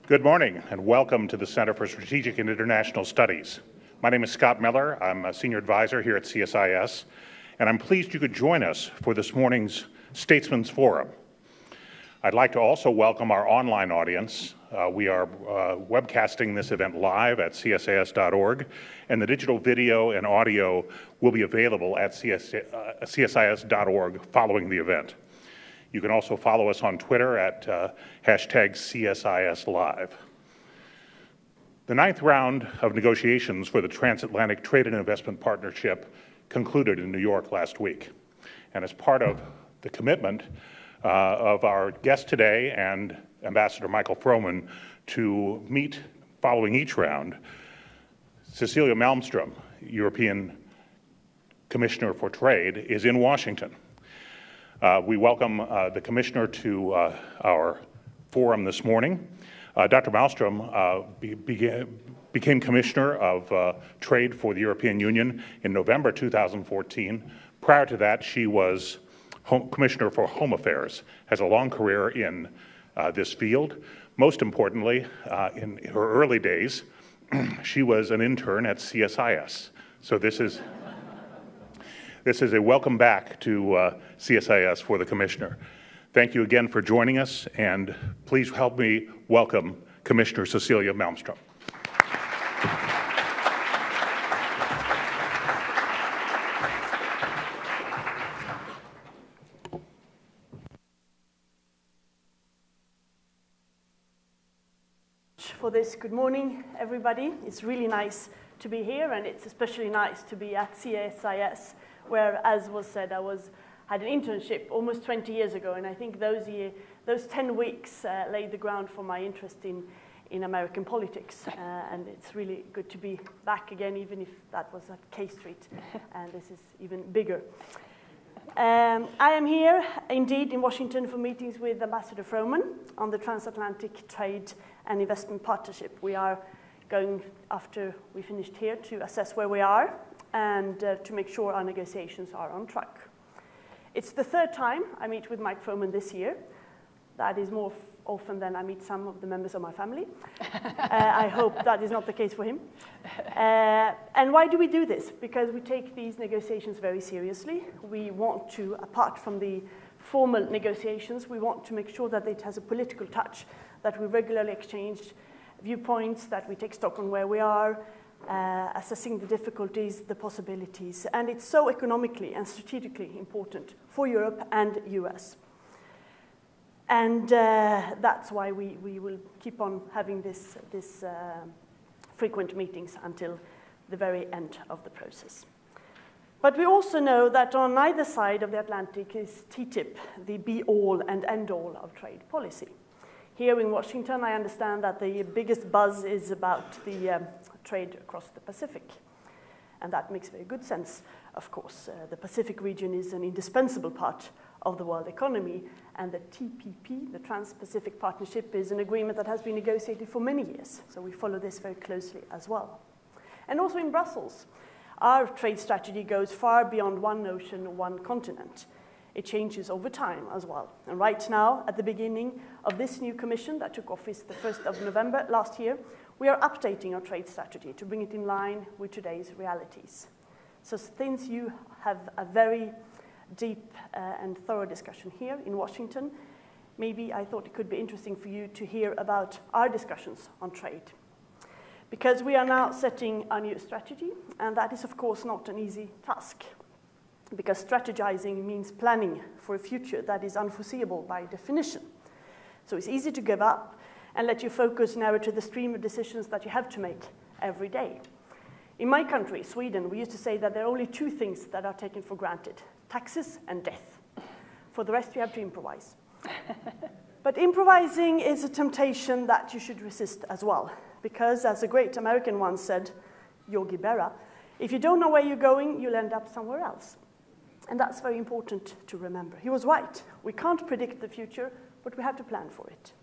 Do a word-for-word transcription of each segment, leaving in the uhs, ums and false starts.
Good morning and welcome to the Center for Strategic and International Studies. My name is Scott Miller. I'm a senior advisor here at C S I S, and I'm pleased you could join us for this morning's Statesmen's Forum. I'd like to also welcome our online audience. Uh, we are uh, webcasting this event live at C S I S dot org, and the digital video and audio will be available at C S I S dot org following the event. You can also follow us on Twitter at uh, hashtag C S I S Live. The ninth round of negotiations for the Transatlantic Trade and Investment Partnership concluded in New York last week. And as part of the commitment uh, of our guest today and Ambassador Michael Froman to meet following each round, Cecilia Malmström, European Commissioner for Trade, is in Washington. Uh, we welcome uh, the Commissioner to uh, our forum this morning. Uh, Doctor Malmström uh, be, began, became Commissioner of uh, Trade for the European Union in November two thousand fourteen. Prior to that, she was Home, Commissioner for Home Affairs, has a long career in uh, this field. Most importantly, uh, in her early days, she was an intern at C S I S. So this is This is a welcome back to uh, C S I S for the Commissioner. Thank you again for joining us, and please help me welcome Commissioner Cecilia Malmström. For this, good morning, everybody. It's really nice to be here, and it's especially nice to be at C S I S, where, as was said, I was had an internship almost twenty years ago, and I think those year, those ten weeks uh, laid the ground for my interest in, in American politics, uh, and it's really good to be back again, even if that was at K Street, and this is even bigger. Um, I am here, indeed, in Washington for meetings with Ambassador Froman on the Transatlantic Trade and Investment Partnership. We are going, after we finished here, to assess where we are and uh, to make sure our negotiations are on track. It's the third time I meet with Mike Froman this year. That is more often than I meet some of the members of my family. uh, I hope that is not the case for him. Uh, and why do we do this? Because we take these negotiations very seriously. We want to, apart from the formal negotiations, we want to make sure that it has a political touch, that we regularly exchange viewpoints, that we take stock on where we are, uh, assessing the difficulties, the possibilities. And it's so economically and strategically important for Europe and U S. And uh, that's why we, we will keep on having this, this uh, frequent meetings until the very end of the process. But we also know that on either side of the Atlantic is T T I P, the be-all and end-all of trade policy. Here in Washington, I understand that the biggest buzz is about the um, trade across the Pacific. And that makes very good sense, of course. Uh, the Pacific region is an indispensable part of the world economy, and the T P P, the Trans-Pacific Partnership, is an agreement that has been negotiated for many years. So we follow this very closely as well. And also in Brussels, our trade strategy goes far beyond one ocean, one continent. It changes over time as well. And right now, at the beginning of this new commission that took office the first of November last year, we are updating our trade strategy to bring it in line with today's realities. So since you have a very deep uh, and thorough discussion here in Washington, maybe I thought it could be interesting for you to hear about our discussions on trade. Because we are now setting a new strategy, and that is, of course, not an easy task. Because strategizing means planning for a future that is unforeseeable by definition. So it's easy to give up and let your focus narrow to the stream of decisions that you have to make every day. In my country, Sweden, we used to say that there are only two things that are taken for granted: taxes and death. For the rest, you have to improvise. But improvising is a temptation that you should resist as well. Because, as a great American once said, Yogi Berra, if you don't know where you're going, you'll end up somewhere else. And that's very important to remember. He was right. We can't predict the future, but we have to plan for it.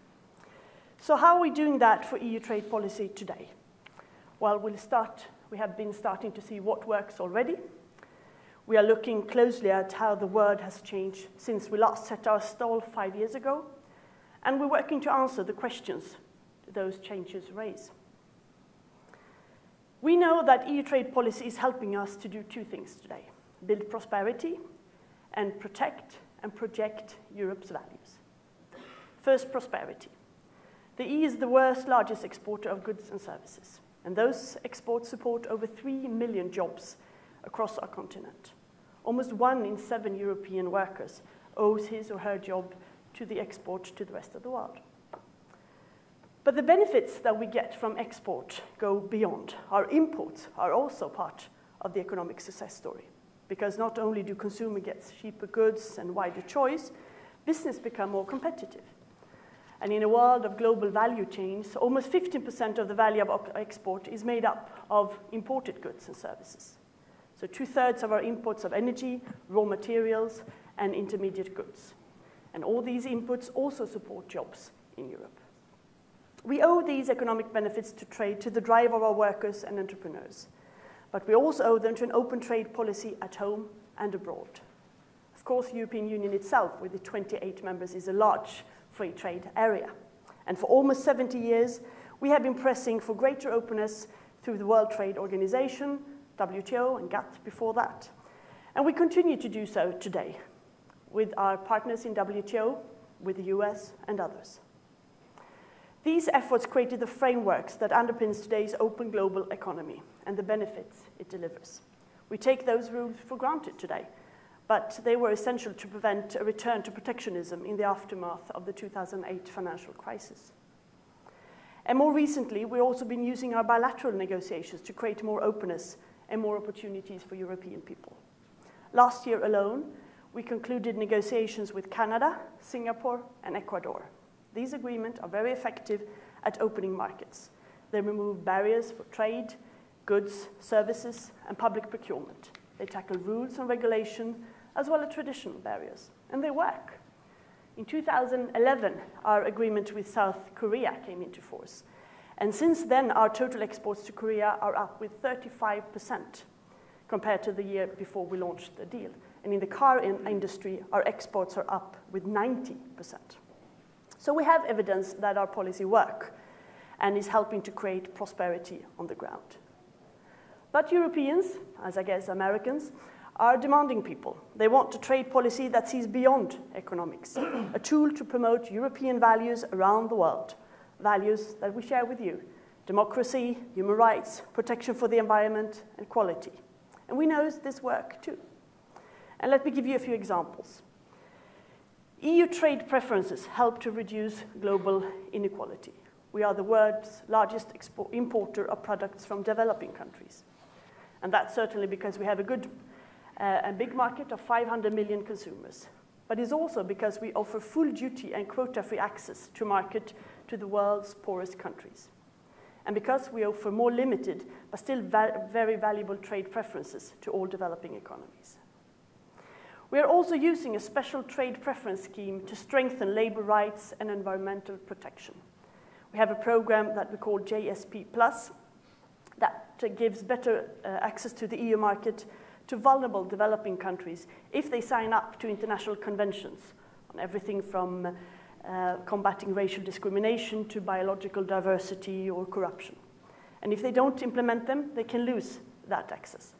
So how are we doing that for E U trade policy today? Well, we'll start, we have been starting to see what works already. We are looking closely at how the world has changed since we last set our stall five years ago. And we're working to answer the questions those changes raise. We know that E U trade policy is helping us to do two things today: build prosperity and protect and project Europe's values. First, prosperity. The E U is the world's largest exporter of goods and services, and those exports support over three million jobs across our continent. Almost one in seven European workers owes his or her job to the export to the rest of the world. But the benefits that we get from export go beyond. Our imports are also part of the economic success story, because not only do consumers get cheaper goods and wider choice, business become more competitive. And in a world of global value chains, almost fifteen percent of the value of export is made up of imported goods and services. So two-thirds of our imports of energy, raw materials, and intermediate goods. And all these inputs also support jobs in Europe. We owe these economic benefits to trade, to the drive of our workers and entrepreneurs. But we also owe them to an open trade policy at home and abroad. Of course, the European Union itself, with its twenty-eight members, is a large free trade area. And for almost seventy years, we have been pressing for greater openness through the World Trade Organization, W T O, and GATT before that. And we continue to do so today with our partners in W T O, with the U S, and others. These efforts created the frameworks that underpins today's open global economy and the benefits it delivers. We take those rules for granted today, but they were essential to prevent a return to protectionism in the aftermath of the two thousand eight financial crisis. And more recently, we've also been using our bilateral negotiations to create more openness and more opportunities for European people. Last year alone, we concluded negotiations with Canada, Singapore, and Ecuador. These agreements are very effective at opening markets. They remove barriers for trade, goods, services, and public procurement. They tackle rules and regulation, as well as traditional barriers, and they work. In two thousand eleven, our agreement with South Korea came into force. And since then, our total exports to Korea are up with thirty-five percent compared to the year before we launched the deal. And in the car in industry, our exports are up with ninety percent. So we have evidence that our policy works and is helping to create prosperity on the ground. But Europeans, as I guess Americans, are demanding people. They want a trade policy that sees beyond economics, a tool to promote European values around the world, values that we share with you: democracy, human rights, protection for the environment, and quality. And we know this works too. And let me give you a few examples. E U trade preferences help to reduce global inequality. We are the world's largest importer of products from developing countries. And that's certainly because we have a good uh, and big market of five hundred million consumers. But it's also because we offer full duty and quota-free access to market to the world's poorest countries. And because we offer more limited, but still va- very valuable trade preferences to all developing economies. We are also using a special trade preference scheme to strengthen labor rights and environmental protection. We have a program that we call J S P plus, that uh, gives better uh, access to the E U market to vulnerable developing countries if they sign up to international conventions on everything from uh, combating racial discrimination to biological diversity or corruption. And if they don't implement them, they can lose that access.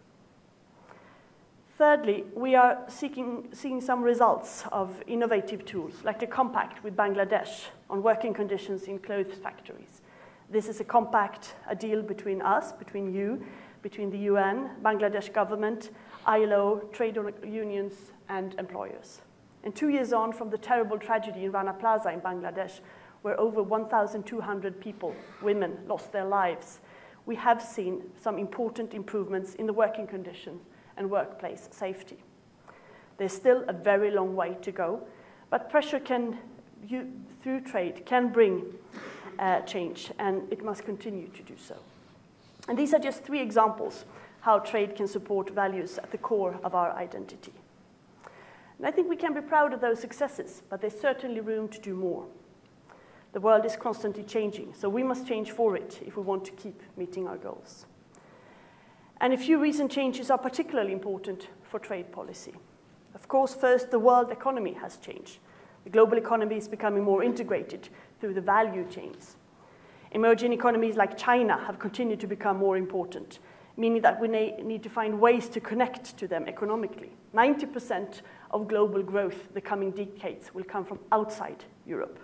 Thirdly, we are seeking, seeing some results of innovative tools, like the compact with Bangladesh on working conditions in clothes factories. This is a compact, a deal between us, between you, between the U N, Bangladesh government, I L O, trade unions, and employers. And two years on from the terrible tragedy in Rana Plaza in Bangladesh, where over one thousand two hundred people, women, lost their lives, we have seen some important improvements in the working conditions and workplace safety. There's still a very long way to go, but pressure can, you, through trade can bring uh, change, and it must continue to do so. And these are just three examples how trade can support values at the core of our identity. And I think we can be proud of those successes, but there's certainly room to do more. The world is constantly changing, so we must change for it if we want to keep meeting our goals. And a few recent changes are particularly important for trade policy. Of course, first, the world economy has changed. The global economy is becoming more integrated through the value chains. Emerging economies like China have continued to become more important, meaning that we need to find ways to connect to them economically. ninety percent of global growth the coming decades will come from outside Europe.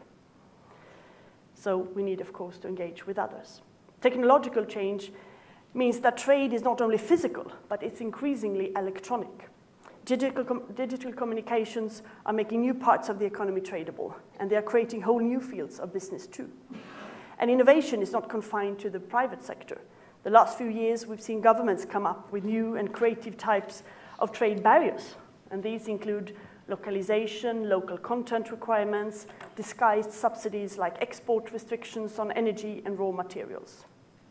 So we need, of course, to engage with others. Technological change means that trade is not only physical, but it's increasingly electronic. Digital, com digital communications are making new parts of the economy tradable, and they are creating whole new fields of business too. And innovation is not confined to the private sector. The last few years, we've seen governments come up with new and creative types of trade barriers, and these include localization, local content requirements, disguised subsidies like export restrictions on energy and raw materials.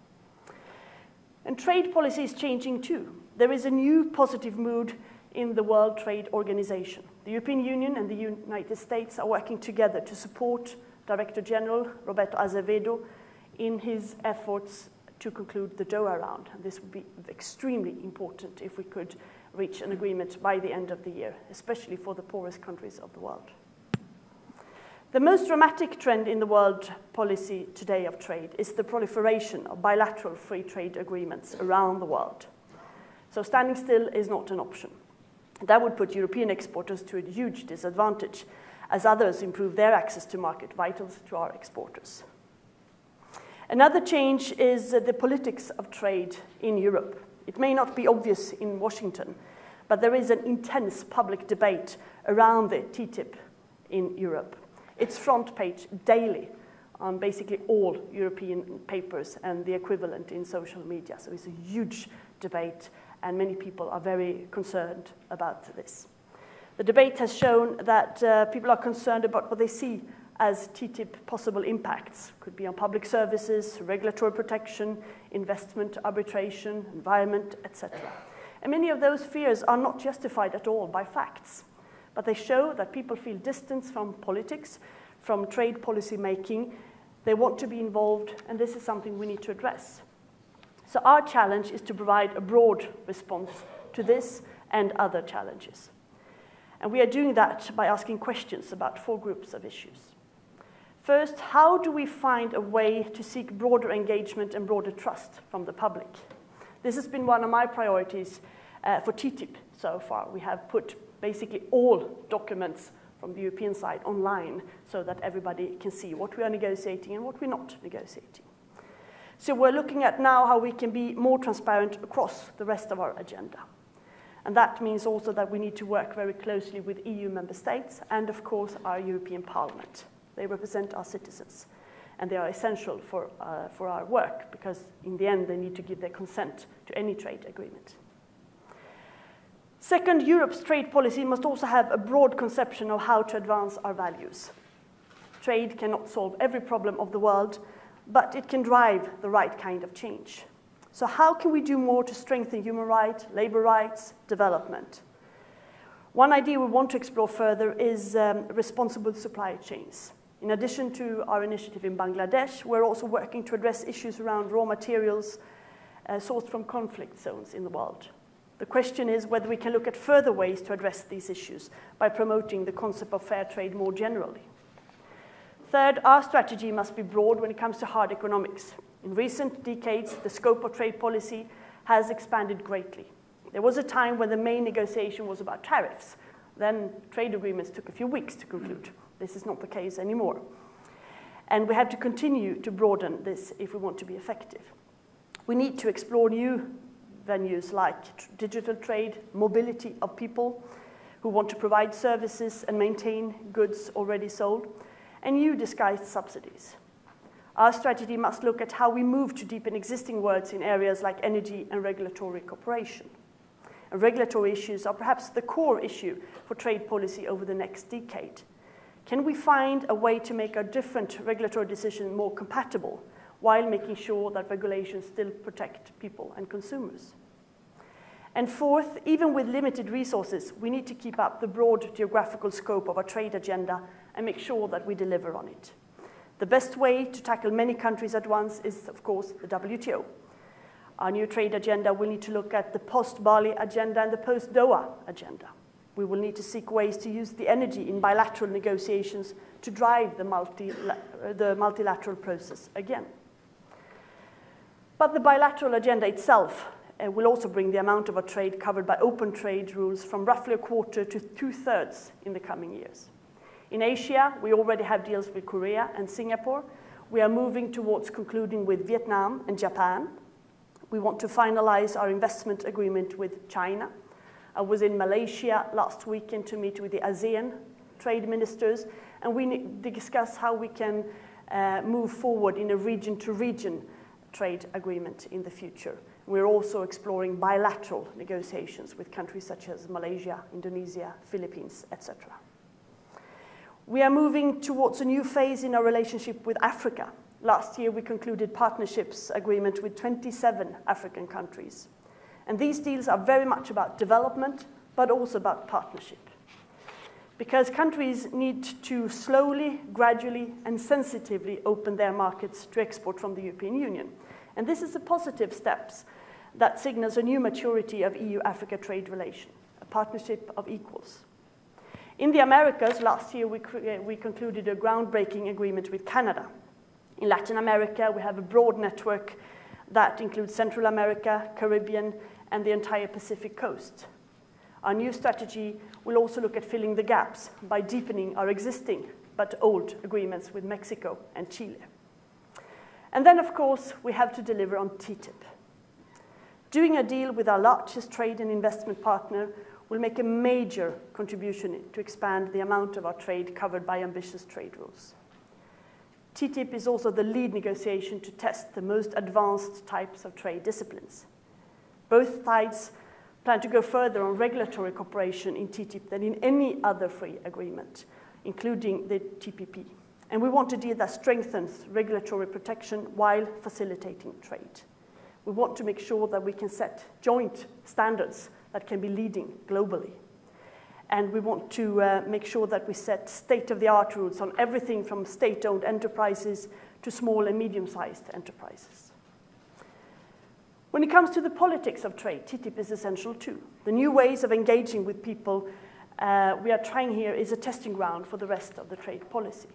And trade policy is changing too. There is a new positive mood in the World Trade Organization. The European Union and the United States are working together to support Director General Roberto Azevedo in his efforts to conclude the Doha round. And this would be extremely important if we could reach an agreement by the end of the year, especially for the poorest countries of the world. The most dramatic trend in the world policy today of trade is the proliferation of bilateral free trade agreements around the world. So standing still is not an option. That would put European exporters to a huge disadvantage as others improve their access to market vital to our exporters. Another change is the politics of trade in Europe. It may not be obvious in Washington, but there is an intense public debate around the T T I P in Europe. It's front page daily on basically all European papers and the equivalent in social media. So it's a huge debate, and many people are very concerned about this. The debate has shown that uh, people are concerned about what they see as T T I P possible impacts. Could be on public services, regulatory protection, investment, arbitration, environment, et cetera. And many of those fears are not justified at all by facts, but they show that people feel distance from politics, from trade policy making. They want to be involved, and this is something we need to address. So our challenge is to provide a broad response to this and other challenges. And we are doing that by asking questions about four groups of issues. First, how do we find a way to seek broader engagement and broader trust from the public? This has been one of my priorities uh, for T T I P so far. We have put basically all documents from the European side online so that everybody can see what we are negotiating and what we're not negotiating. So we're looking at now how we can be more transparent across the rest of our agenda. And that means also that we need to work very closely with E U member states and, of course, our European Parliament. They represent our citizens, and they are essential for, uh, for our work because, in the end, they need to give their consent to any trade agreement. Second, Europe's trade policy must also have a broad conception of how to advance our values. Trade cannot solve every problem of the world, but it can drive the right kind of change. So how can we do more to strengthen human rights, labor rights, development? One idea we want to explore further is um, responsible supply chains. In addition to our initiative in Bangladesh, we're also working to address issues around raw materials uh, sourced from conflict zones in the world. The question is whether we can look at further ways to address these issues by promoting the concept of fair trade more generally. Third, our strategy must be broad when it comes to hard economics. In recent decades, the scope of trade policy has expanded greatly. There was a time when the main negotiation was about tariffs. Then trade agreements took a few weeks to conclude. This is not the case anymore. And we have to continue to broaden this if we want to be effective. We need to explore new venues like digital trade, mobility of people who want to provide services and maintain goods already sold, and new disguised subsidies. Our strategy must look at how we move to deepen existing words in areas like energy and regulatory cooperation. And regulatory issues are perhaps the core issue for trade policy over the next decade. Can we find a way to make our different regulatory decisions more compatible while making sure that regulations still protect people and consumers? And fourth, even with limited resources, we need to keep up the broad geographical scope of our trade agenda and make sure that we deliver on it. The best way to tackle many countries at once is, of course, the W T O. Our new trade agenda will need to look at the post-Bali agenda and the post-Doha agenda. We will need to seek ways to use the energy in bilateral negotiations to drive the, multi, the multilateral process again. But the bilateral agenda itself uh, will also bring the amount of our trade covered by open trade rules from roughly a quarter to two-thirds in the coming years. In Asia, we already have deals with Korea and Singapore. We are moving towards concluding with Vietnam and Japan. We want to finalize our investment agreement with China. I was in Malaysia last weekend to meet with the ASEAN trade ministers, and we discuss how we can uh, move forward in a region-to-region trade agreement in the future. We're also exploring bilateral negotiations with countries such as Malaysia, Indonesia, Philippines, et cetera. We are moving towards a new phase in our relationship with Africa. Last year, we concluded partnerships agreement with twenty-seven African countries. And these deals are very much about development, but also about partnership. Because countries need to slowly, gradually, and sensitively open their markets to export from the European Union. And this is a positive step that signals a new maturity of E U-Africa trade relation, a partnership of equals. In the Americas, last year we, we concluded a groundbreaking agreement with Canada. In Latin America, we have a broad network that includes Central America, Caribbean, and the entire Pacific coast. Our new strategy will also look at filling the gaps by deepening our existing but old agreements with Mexico and Chile. And then, of course, we have to deliver on T T I P. Doing a deal with our largest trade and investment partner will make a major contribution to expand the amount of our trade covered by ambitious trade rules. T T I P is also the lead negotiation to test the most advanced types of trade disciplines. Both sides plan to go further on regulatory cooperation in T T I P than in any other free agreement, including the T P P. And we want a deal that strengthens regulatory protection while facilitating trade. We want to make sure that we can set joint standards that can be leading globally. And we want to uh, make sure that we set state-of-the-art rules on everything from state-owned enterprises to small and medium-sized enterprises. When it comes to the politics of trade, T T I P is essential too. The new ways of engaging with people uh, we are trying here is a testing ground for the rest of the trade policy.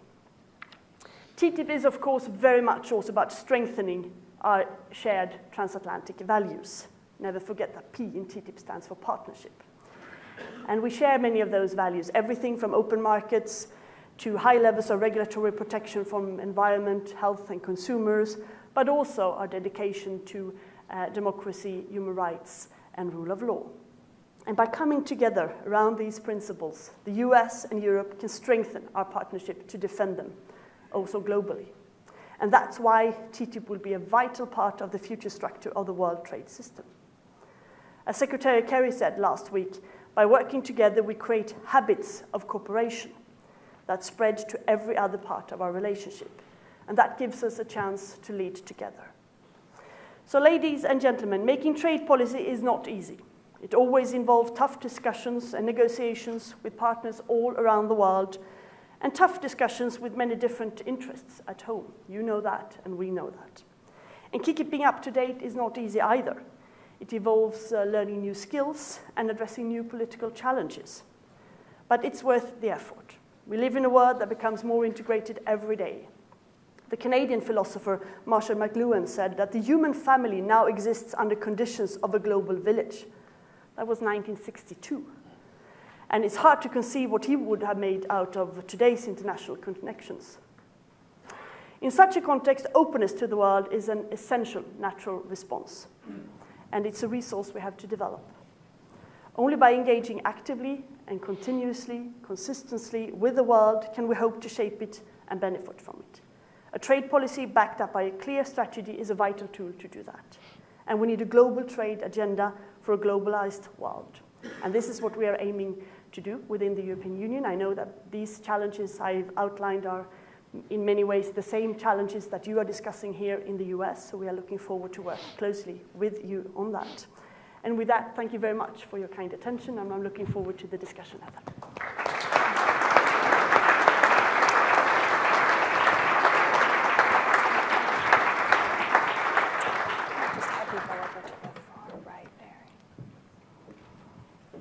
T T I P is, of course, very much also about strengthening our shared transatlantic values. Never forget that P in T T I P stands for partnership. And we share many of those values, everything from open markets to high levels of regulatory protection from environment, health, and consumers, but also our dedication to uh, democracy, human rights, and rule of law. And by coming together around these principles, the U S and Europe can strengthen our partnership to defend them, also globally. And that's why T T I P will be a vital part of the future structure of the world trade system. As Secretary Kerry said last week, by working together, we create habits of cooperation that spread to every other part of our relationship. And that gives us a chance to lead together. So, ladies and gentlemen, making trade policy is not easy. It always involves tough discussions and negotiations with partners all around the world, and tough discussions with many different interests at home. You know that, and we know that. And keeping up to date is not easy either. It involves uh, learning new skills and addressing new political challenges. But it's worth the effort. We live in a world that becomes more integrated every day. The Canadian philosopher Marshall McLuhan said that the human family now exists under conditions of a global village. That was nineteen sixty-two. And it's hard to conceive what he would have made out of today's international connections. In such a context, openness to the world is an essential natural response. And it's a resource we have to develop. Only by engaging actively and continuously, consistently with the world can we hope to shape it and benefit from it. A trade policy backed up by a clear strategy is a vital tool to do that. And we need a global trade agenda for a globalized world. And this is what we are aiming to do within the European Union. I know that these challenges I've outlined are in many ways the same challenges that you are discussing here in the U S, so we are looking forward to work closely with you on that. And with that, thank you very much for your kind attention, and I'm looking forward to the discussion ahead.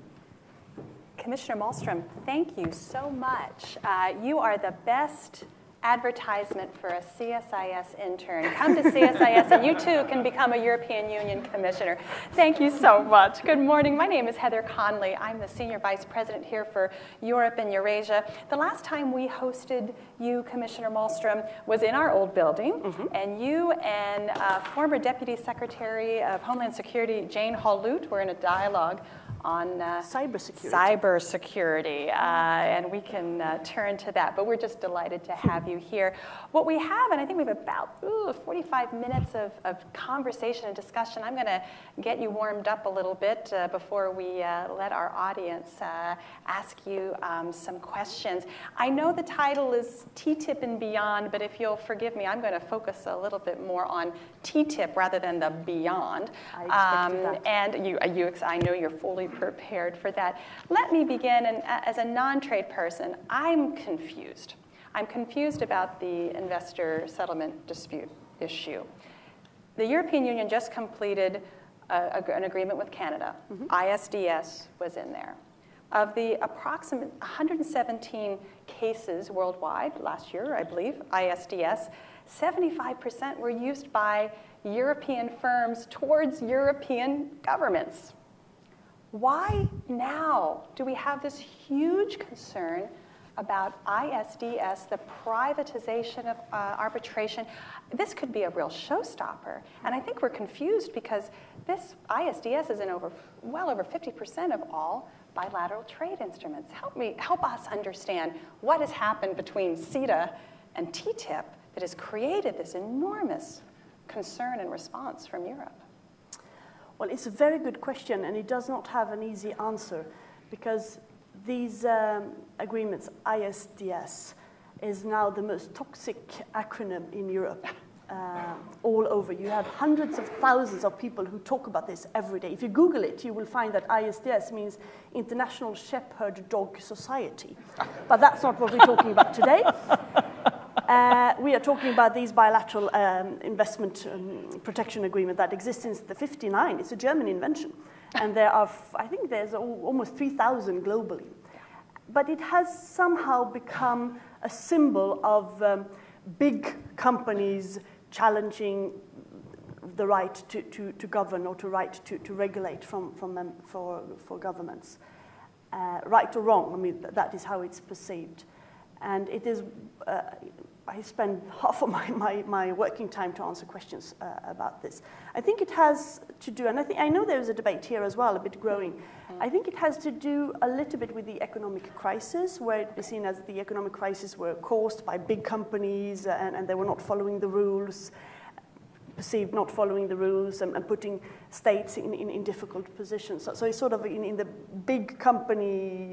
Commissioner Malmström, thank you so much. Uh, you are the best advertisement for a C S I S intern. Come to C S I S and you too can become a European Union commissioner. Thank you so much. Good morning. My name is Heather Conley. I'm the Senior Vice President here for Europe and Eurasia. The last time we hosted you, Commissioner Malmström, was in our old building, mm-hmm. and you and uh, former Deputy Secretary of Homeland Security, Jane Hall-Lute, were in a dialogue on uh, cybersecurity. Cybersecurity, uh, and we can uh, turn to that. But we're just delighted to have you here. What we have, and I think we have about ooh, forty-five minutes of, of conversation and discussion. I'm going to get you warmed up a little bit uh, before we uh, let our audience uh, ask you um, some questions. I know the title is T T I P and Beyond, but if you'll forgive me, I'm going to focus a little bit more on T T I P rather than the Beyond. I expected um, that. And you, you, I know you're fully prepared for that. Let me begin, and as a non-trade person, I'm confused. I'm confused about the investor settlement dispute issue. The European Union just completed a, a, an agreement with Canada. Mm-hmm. I S D S was in there. Of the approximate one hundred seventeen cases worldwide last year, I believe, I S D S, seventy-five percent were used by European firms towards European governments. Why now do we have this huge concern about I S D S, the privatization of uh, arbitration? This could be a real showstopper. And I think we're confused because this I S D S is in over, well over fifty percent of all bilateral trade instruments. Help me, help us understand what has happened between CETA and T T I P that has created this enormous concern and response from Europe. Well, it's a very good question, and it does not have an easy answer, because these um, agreements, I S D S, is now the most toxic acronym in Europe, uh, all over. You have hundreds of thousands of people who talk about this every day. If you Google it, you will find that I S D S means International Shepherd Dog Society. But that's not what we're talking about today. Uh, we are talking about these bilateral um, investment um, protection agreement that exists since the fifty-nine. It's a German invention. And there are, I think there's almost three thousand globally. But it has somehow become a symbol of um, big companies challenging the right to, to, to govern or to right to, to regulate from, from them for, for governments. Uh, right or wrong, I mean, that is how it's perceived. And it is, uh, I spend half of my, my, my working time to answer questions uh, about this. I think it has to do, and I, think, I know there is a debate here as well, a bit growing. Mm-hmm. I think it has to do a little bit with the economic crisis, where it was seen as the economic crisis were caused by big companies and, and they were not following the rules, perceived not following the rules and, and putting states in, in, in difficult positions. So, so it's sort of in, in the big company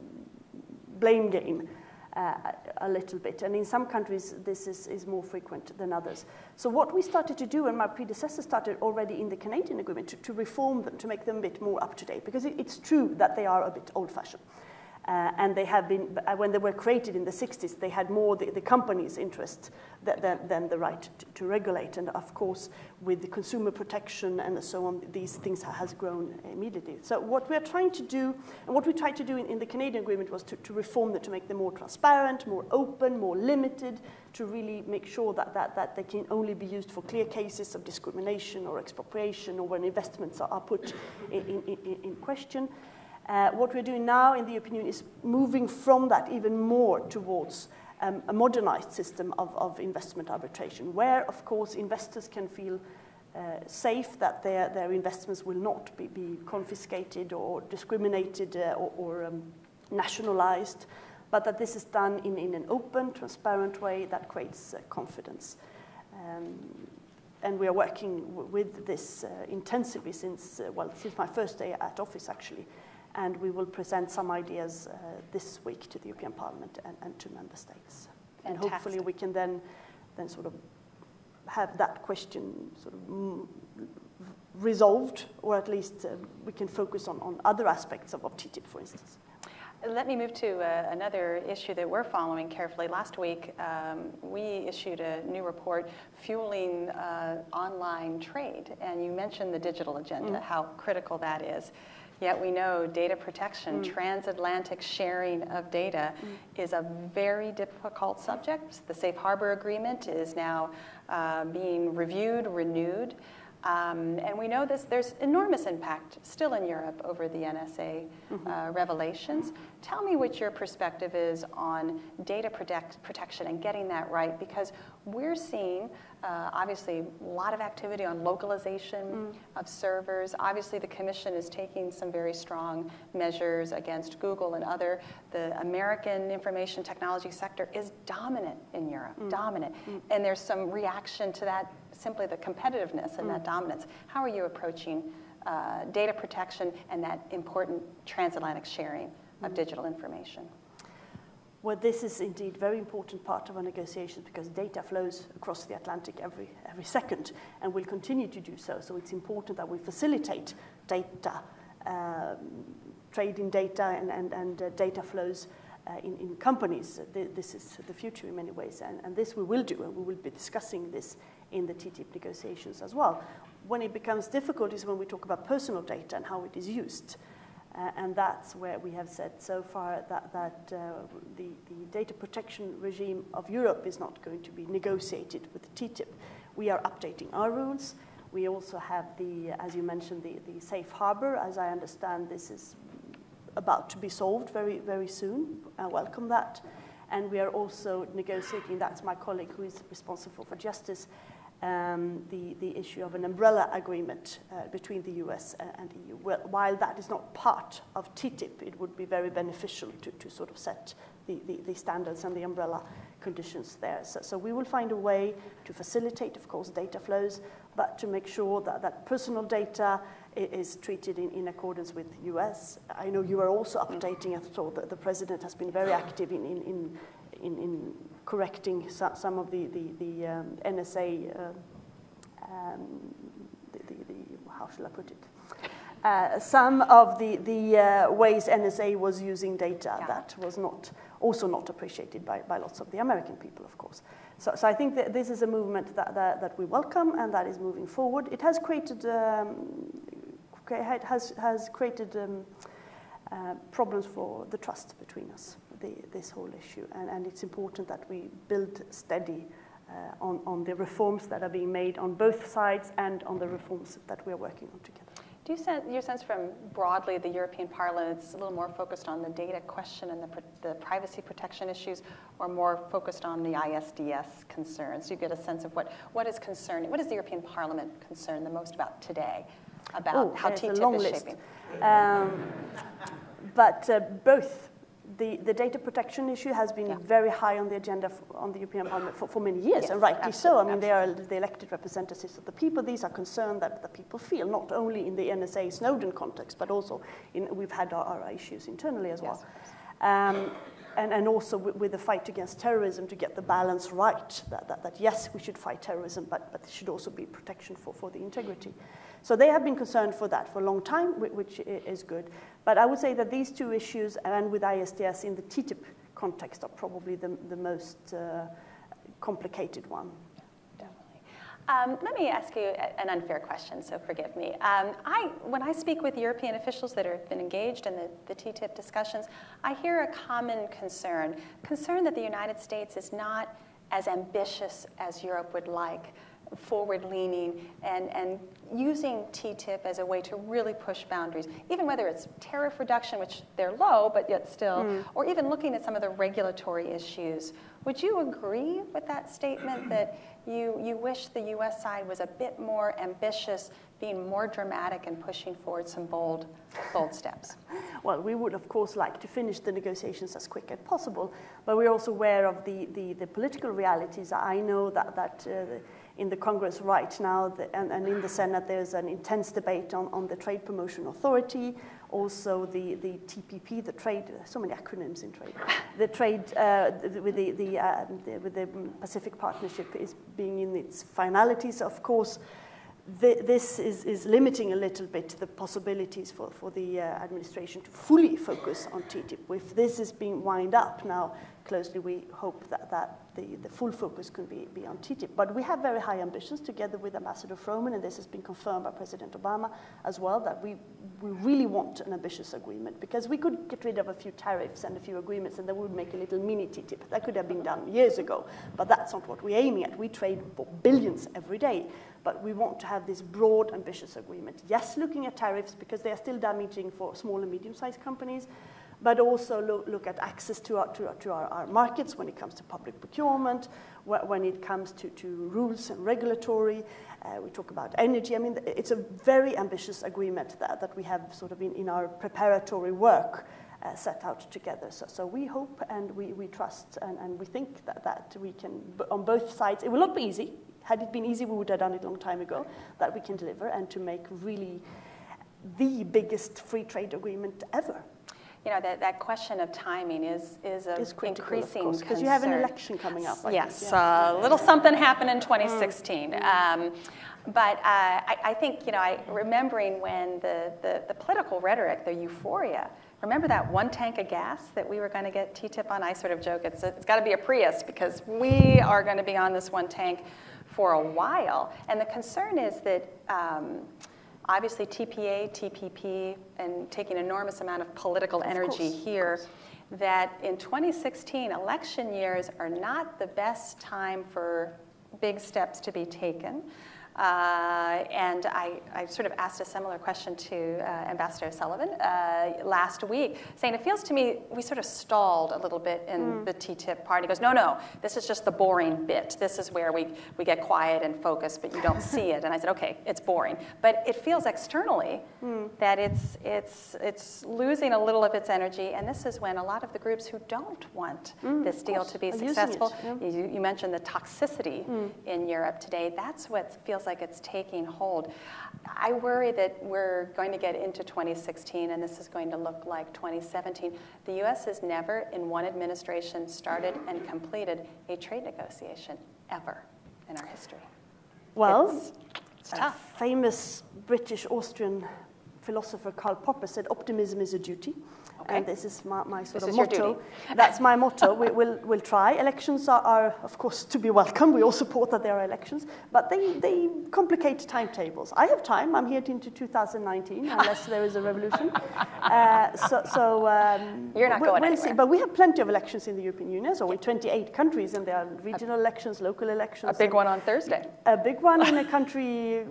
blame game. Uh, a little bit. And in some countries, this is, is more frequent than others. So what we started to do, and my predecessor started already in the Canadian agreement, to, to reform them, to make them a bit more up-to-date, because it, it's true that they are a bit old-fashioned. Uh, and they have been, when they were created in the sixties, they had more the, the company's interest than, than, than the right to, to regulate. And of course, with the consumer protection and so on, these things has grown immediately. So what we're trying to do, and what we tried to do in, in the Canadian agreement was to, to reform them, to make them more transparent, more open, more limited, to really make sure that, that, that they can only be used for clear cases of discrimination or expropriation, or when investments are, are put in, in, in, in question. Uh, what we're doing now in the European Union is moving from that even more towards um, a modernized system of, of investment arbitration, where, of course, investors can feel uh, safe that their, their investments will not be, be confiscated or discriminated uh, or, or um, nationalized, but that this is done in, in an open, transparent way that creates uh, confidence. Um, and we are working w with this uh, intensively since, uh, well, since my first day at office, actually. And we will present some ideas uh, this week to the European Parliament and, and to member states. Fantastic. And hopefully we can then, then sort of have that question sort of mm, resolved, or at least uh, we can focus on, on other aspects of, of T T I P, for instance. Let me move to uh, another issue that we're following carefully. Last week, um, we issued a new report fueling uh, online trade, and you mentioned the digital agenda, mm. how critical that is. Yet we know data protection, mm. transatlantic sharing of data mm. is a very difficult subject. The Safe Harbor Agreement is now uh, being reviewed, renewed. Um, and we know this, there's enormous impact still in Europe over the N S A mm-hmm. uh, revelations. Tell me what your perspective is on data protect, protection and getting that right, because we're seeing uh, obviously a lot of activity on localization mm. of servers. Obviously the Commission is taking some very strong measures against Google and other. The American information technology sector is dominant in Europe, mm. dominant. Mm. And there's some reaction to that, simply the competitiveness and mm. that dominance. How are you approaching uh, data protection and that important transatlantic sharing mm. of digital information? Well, this is indeed a very important part of our negotiations because data flows across the Atlantic every, every second and will continue to do so. So it's important that we facilitate data, um, trading data and, and, and uh, data flows uh, in, in companies. This is the future in many ways, and, and this we will do, and we will be discussing this in the T T I P negotiations as well. When it becomes difficult is when we talk about personal data and how it is used. Uh, and that's where we have said so far that, that uh, the, the data protection regime of Europe is not going to be negotiated with the T T I P. We are updating our rules. We also have the, as you mentioned, the, the safe harbor. As I understand, this is about to be solved very, very soon. I welcome that. And we are also negotiating, that's my colleague who is responsible for justice, Um, the, the issue of an umbrella agreement uh, between the U S and the E U. Well, while that is not part of T T I P, it would be very beneficial to, to sort of set the, the, the standards and the umbrella conditions there. So, so we will find a way to facilitate, of course, data flows, but to make sure that, that personal data is treated in, in accordance with the U S. I know you are also updating, I saw that the President has been very active in, in, in In, in correcting so, some of the, the, the um, N S A, uh, um, the, the, the, how shall I put it? Uh, some of the, the uh, ways N S A was using data yeah. that was not, also not appreciated by, by lots of the American people, of course. So, so I think that this is a movement that, that, that we welcome and that is moving forward. It has created, um, has, has created um, uh, problems for the trust between us. The, this whole issue, and, and it's important that we build steady uh, on, on the reforms that are being made on both sides and on the reforms that we are working on together. Do you sense, your sense from broadly the European Parliament, it's a little more focused on the data question and the, the privacy protection issues, or more focused on the I S D S concerns? Do you get a sense of what, what is concerning, what is the European Parliament concerned the most about today, about oh, how T T I P a long is list. shaping? Um, but uh, both. The, the data protection issue has been yeah. very high on the agenda for, on the European Parliament for, for many years, yes, and rightly so. I mean, they are the elected representatives of the people. These are concerns that the people feel, not only in the N S A Snowden context, but also in, we've had our, our issues internally as well. Yes. Um, and, and also with, with the fight against terrorism to get the balance right, that, that, that yes, we should fight terrorism, but, but there should also be protection for, for the integrity. So they have been concerned for that for a long time, which is good. But I would say that these two issues, and with I S D S in the T T I P context, are probably the, the most uh, complicated one. Definitely. Um, let me ask you an unfair question, so forgive me. Um, I, when I speak with European officials that have been engaged in the, the T T I P discussions, I hear a common concern, concern that the United States is not as ambitious as Europe would like, forward-leaning, and, and using T T I P as a way to really push boundaries, even whether it's tariff reduction, which they're low, but yet still, mm. or even looking at some of the regulatory issues. Would you agree with that statement that you, you wish the U S side was a bit more ambitious, being more dramatic and pushing forward some bold, bold steps? Well, we would, of course, like to finish the negotiations as quick as possible, but we're also aware of the, the, the political realities. I know that, that uh, in the Congress right now, the, and, and in the Senate, there's an intense debate on, on the Trade Promotion Authority, also the, the T P P, the trade, so many acronyms in trade, the trade uh, with, the, the, uh, the, with the Pacific Partnership is being in its finalities. Of course, the, this is, is limiting a little bit the possibilities for, for the uh, administration to fully focus on T T I P. If this is being wound up now, closely. We hope that, that the, the full focus can be, be on T T I P. But we have very high ambitions together with Ambassador Froman, and this has been confirmed by President Obama as well, that we, we really want an ambitious agreement, because we could get rid of a few tariffs and a few agreements and then we would make a little mini T T I P. That could have been done years ago, but that's not what we're aiming at. We trade for billions every day, but we want to have this broad, ambitious agreement. Yes, looking at tariffs, because they are still damaging for small and medium-sized companies, but also look, look at access to, our, to, our, to our, our markets when it comes to public procurement, wh when it comes to, to rules and regulatory. Uh, we talk about energy. I mean, it's a very ambitious agreement that, that we have sort of in, in our preparatory work uh, set out together. So, so we hope and we, we trust and, and we think that, that we can, on both sides, it will not be easy. Had it been easy, we would have done it a long time ago, that we can deliver and to make really the biggest free trade agreement ever. You know, that, that question of timing is, is an increasing concern. Because you have an election coming up. I yes, think, yeah. a uh, little something happened in twenty sixteen. Mm. Um, but uh, I, I think, you know, I, remembering when the, the, the political rhetoric, the euphoria, remember that one tank of gas that we were going to get T T I P on? I sort of joke, it's, it's got to be a Prius, because we are going to be on this one tank for a while. And the concern is that um, obviously T P A, T P P, and taking an enormous amount of political energy course, here, that in twenty sixteen, election years are not the best time for big steps to be taken. Uh, and I, I sort of asked a similar question to uh, Ambassador Sullivan uh, last week, saying it feels to me we sort of stalled a little bit in mm. the T T I P part. He goes, no, no, this is just the boring bit. This is where we, we get quiet and focus, but you don't see it. And I said, okay, it's boring. But it feels externally mm. that it's, it's, it's losing a little of its energy. And this is when a lot of the groups who don't want mm, this deal to be successful, it, yeah. you, you mentioned the toxicity mm. in Europe today. That's what feels like it's taking hold. I worry that we're going to get into twenty sixteen and this is going to look like twenty seventeen. The U S has never in one administration started and completed a trade negotiation ever in our history. Well, it's, it's a tough. famous British-Austrian philosopher Karl Popper said, optimism is a duty. Okay. And this is my, my sort this of is motto. Your duty. That's my motto. We, we'll, we'll try. Elections are, are, of course, to be welcome. We all support that there are elections. But they, they complicate timetables. I have time. I'm here into two thousand nineteen, unless there is a revolution. Uh, so, so um, You're not we'll, going we'll anywhere. see. But we have plenty of elections in the European Union. So we're twenty-eight countries, and there are regional elections, local elections. A big one on Thursday. A big one in a country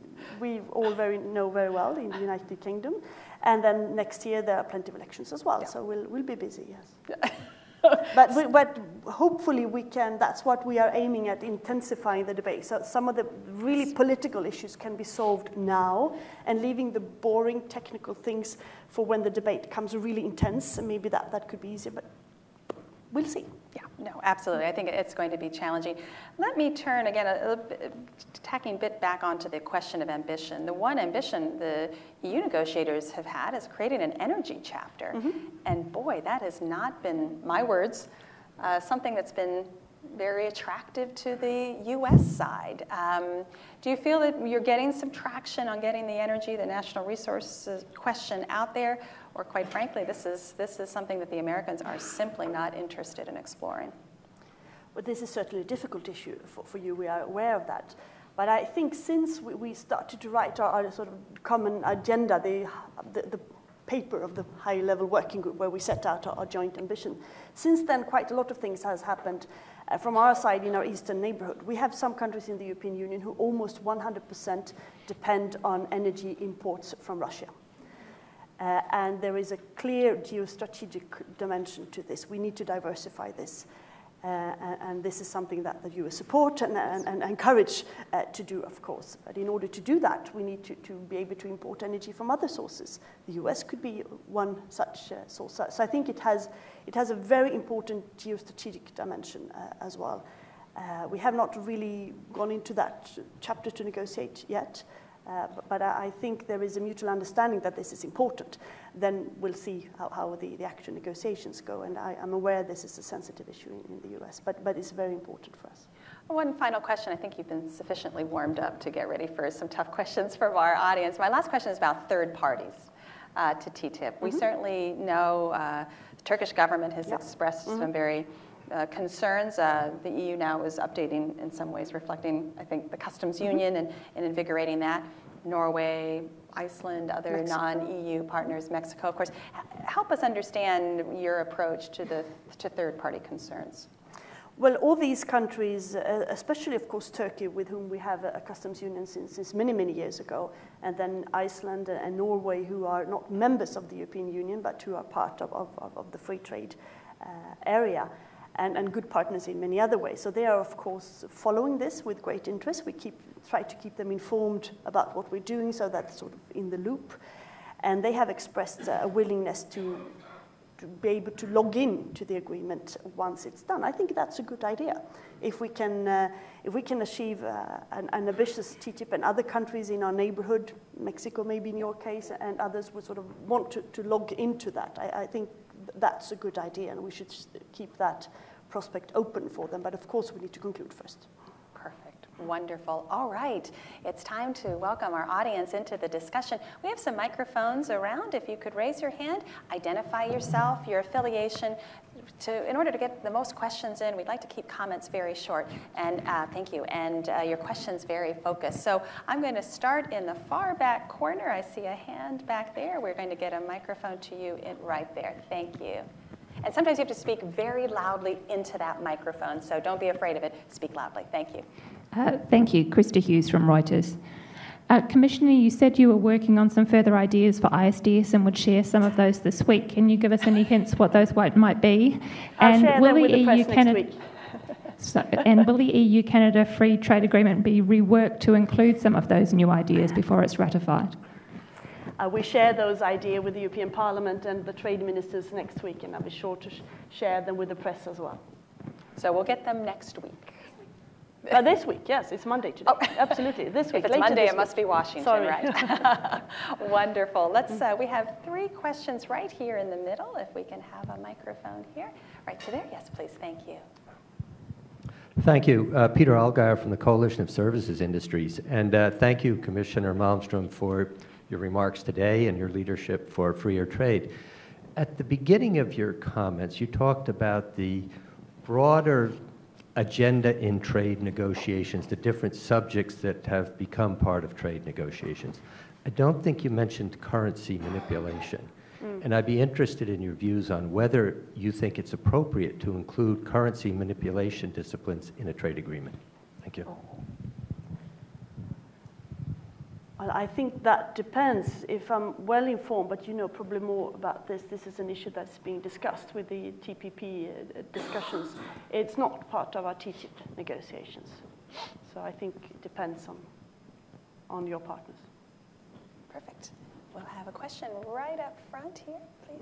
we all very know very well, in the United Kingdom. And then next year there are plenty of elections as well, yeah. So we'll, we'll be busy, yes. but, we, but hopefully we can, that's what we are aiming at, intensifying the debate. So some of the really political issues can be solved now, and leaving the boring technical things for when the debate comes really intense, and maybe that, that could be easier, but we'll see. Yeah, no, absolutely. I think it's going to be challenging. Let me turn again, a, a bit, tacking a bit back onto the question of ambition. The one ambition the E U negotiators have had is creating an energy chapter. Mm-hmm. And boy, that has not been, my words, uh, something that's been very attractive to the U S side. Um, do you feel that you're getting some traction on getting the energy, the national resources question out there? Or quite frankly, this is, this is something that the Americans are simply not interested in exploring? Well, this is certainly a difficult issue for, for you. We are aware of that. But I think since we, we started to write our, our sort of common agenda, the, the, the paper of the high-level working group where we set out our, our joint ambition, since then quite a lot of things has happened uh, from our side in our eastern neighborhood. We have some countries in the European Union who almost one hundred percent depend on energy imports from Russia. Uh, and there is a clear geostrategic dimension to this. We need to diversify this. Uh, and, and this is something that the U S support and, and, and encourage uh, to do, of course. But in order to do that, we need to, to be able to import energy from other sources. The U S could be one such uh, source. So I think it has, it has a very important geostrategic dimension uh, as well. Uh, we have not really gone into that chapter to negotiate yet. Uh, but, but I think there is a mutual understanding that this is important. Then we'll see how, how the, the actual negotiations go. And I, I'm aware this is a sensitive issue in, in the U S, but, but it's very important for us. One final question. I think you've been sufficiently warmed up to get ready for some tough questions from our audience. My last question is about third parties uh, to T T I P. Mm-hmm. We certainly know uh, The Turkish government has Yep. expressed Mm-hmm. some very uh, concerns. Uh, the E U now is updating, in some ways, reflecting, I think, the customs Mm-hmm. union and, and invigorating that. Norway, Iceland, other Mexico. non-E U partners, Mexico, of course. H- help us understand your approach to the to third-party concerns. Well, all these countries, uh, especially, of course, Turkey, with whom we have a, a customs union since, since many, many years ago, and then Iceland and Norway, who are not members of the European Union, but who are part of, of, of the free trade uh, area, and, and good partners in many other ways. So they are, of course, following this with great interest. We keep try to keep them informed about what we're doing, so that's sort of in the loop. And they have expressed a willingness to to be able to log in to the agreement once it's done. I think that's a good idea. If we can, uh, if we can achieve uh, an, an ambitious T T I P, and other countries in our neighborhood, Mexico maybe in your case, and others would sort of want to, to log into that, I, I think that's a good idea, and we should keep that prospect open for them. But of course, we need to conclude first. Perfect. Wonderful. All right. It's time to welcome our audience into the discussion. We have some microphones around. If you could raise your hand, identify yourself, your affiliation. To, in order to get the most questions in, we'd like to keep comments very short. And uh, thank you. And uh, your questions very focused. So I'm going to start in the far back corner. I see a hand back there. We're going to get a microphone to you in, right there. Thank you. And sometimes you have to speak very loudly into that microphone, so don't be afraid of it. Speak loudly. Thank you. Uh, thank you. Krista Hughes from Reuters. Uh, Commissioner, you said you were working on some further ideas for I S D S and would share some of those this week. Can you give us any hints what those might be? I'll and share will them with the the E U press next Canada week. so, and will the E U Canada Free Trade Agreement be reworked to include some of those new ideas before it's ratified? Uh, we share those ideas with the European Parliament and the trade ministers next week, and I'll be sure to sh- share them with the press as well. So we'll get them next week. Uh, this week, yes, it's Monday today. Oh. Absolutely, this week. If it's later Monday, this it must week. be Washington, Sorry. right? Wonderful. Let's. Uh, we have three questions right here in the middle. If we can have a microphone here, right to there. Yes, please. Thank you. Thank you. Uh, Peter Allgaier from the Coalition of Services Industries. And uh, thank you, Commissioner Malmström, for your remarks today and your leadership for freer trade. At the beginning of your comments, you talked about the broader agenda in trade negotiations, the different subjects that have become part of trade negotiations. I don't think you mentioned currency manipulation. Mm. And I'd be interested in your views on whether you think it's appropriate to include currency manipulation disciplines in a trade agreement. Thank you. Well, I think that depends. If I'm well informed, but you know probably more about this, this is an issue that's being discussed with the T P P uh, discussions. It's not part of our T T I P negotiations. So I think it depends on, on your partners. Perfect. We'll have a question right up front here, please.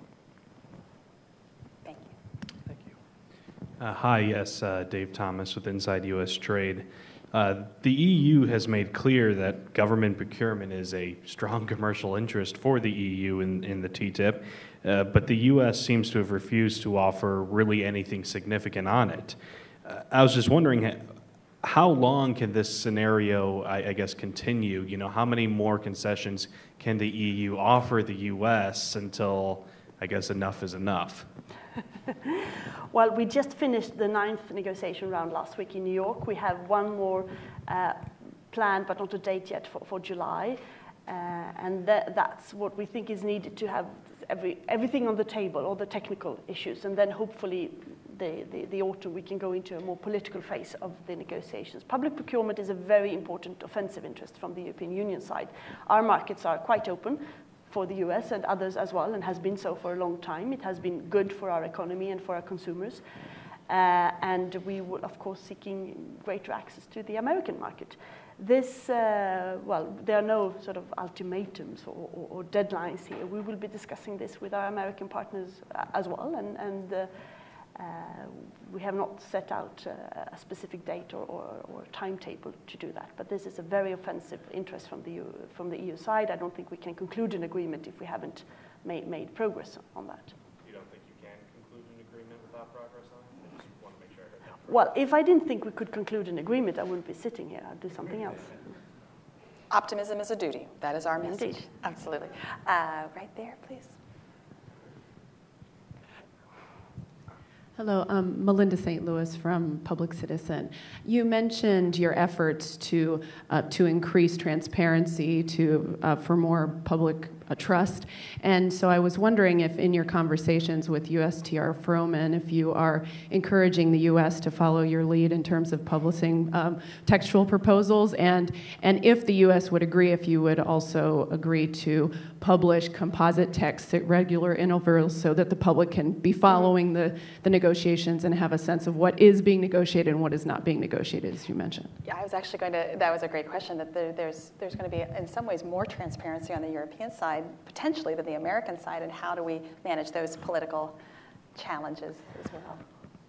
Thank you. Thank you. Uh, hi, yes, uh, Dave Thomas with Inside U S Trade. Uh, the E U has made clear that government procurement is a strong commercial interest for the E U in, in the T T I P, uh, but the U S seems to have refused to offer really anything significant on it. Uh, I was just wondering, how long can this scenario, I, I guess, continue? You know, how many more concessions can the E U offer the U S until, I guess, enough is enough? Well, we just finished the ninth negotiation round last week in New York. We have one more uh, planned, but not a date yet, for, for July. Uh, and that, that's what we think is needed to have every, everything on the table, all the technical issues. And then hopefully the, the, the autumn we can go into a more political phase of the negotiations. Public procurement is a very important offensive interest from the European Union side. Our markets are quite open for the U S and others as well, and has been so for a long time. It has been good for our economy and for our consumers. Uh, and we will, of course, seeking greater access to the American market. This, uh, well, there are no sort of ultimatums or, or, or deadlines here. We will be discussing this with our American partners uh, as well, and, and uh, uh, we have not set out uh, a specific date or, or, or timetable to do that. But this is a very offensive interest from the, U, from the E U side. I don't think we can conclude an agreement if we haven't made, made progress on that. You don't think you can conclude an agreement without progress on it? I just want to make sure I heard that. Well, if I didn't think we could conclude an agreement, I wouldn't be sitting here. I'd do something else. Optimism is a duty. That is our message. Indeed. Absolutely. Uh, right there, please. Hello, um, Melinda Saint Louis from Public Citizen. You mentioned your efforts to uh, to increase transparency, to uh, for more public uh, trust, and so I was wondering if, in your conversations with U S T R Froman, if you are encouraging the U S to follow your lead in terms of publishing um, textual proposals, and and if the U S would agree, if you would also agree to publish composite texts at regular intervals so that the public can be following the the negotiations and have a sense of what is being negotiated and what is not being negotiated, as you mentioned. Yeah, I was actually going to, that was a great question, that there, there's, there's going to be, in some ways, more transparency on the European side, potentially than the American side, and how do we manage those political challenges as well?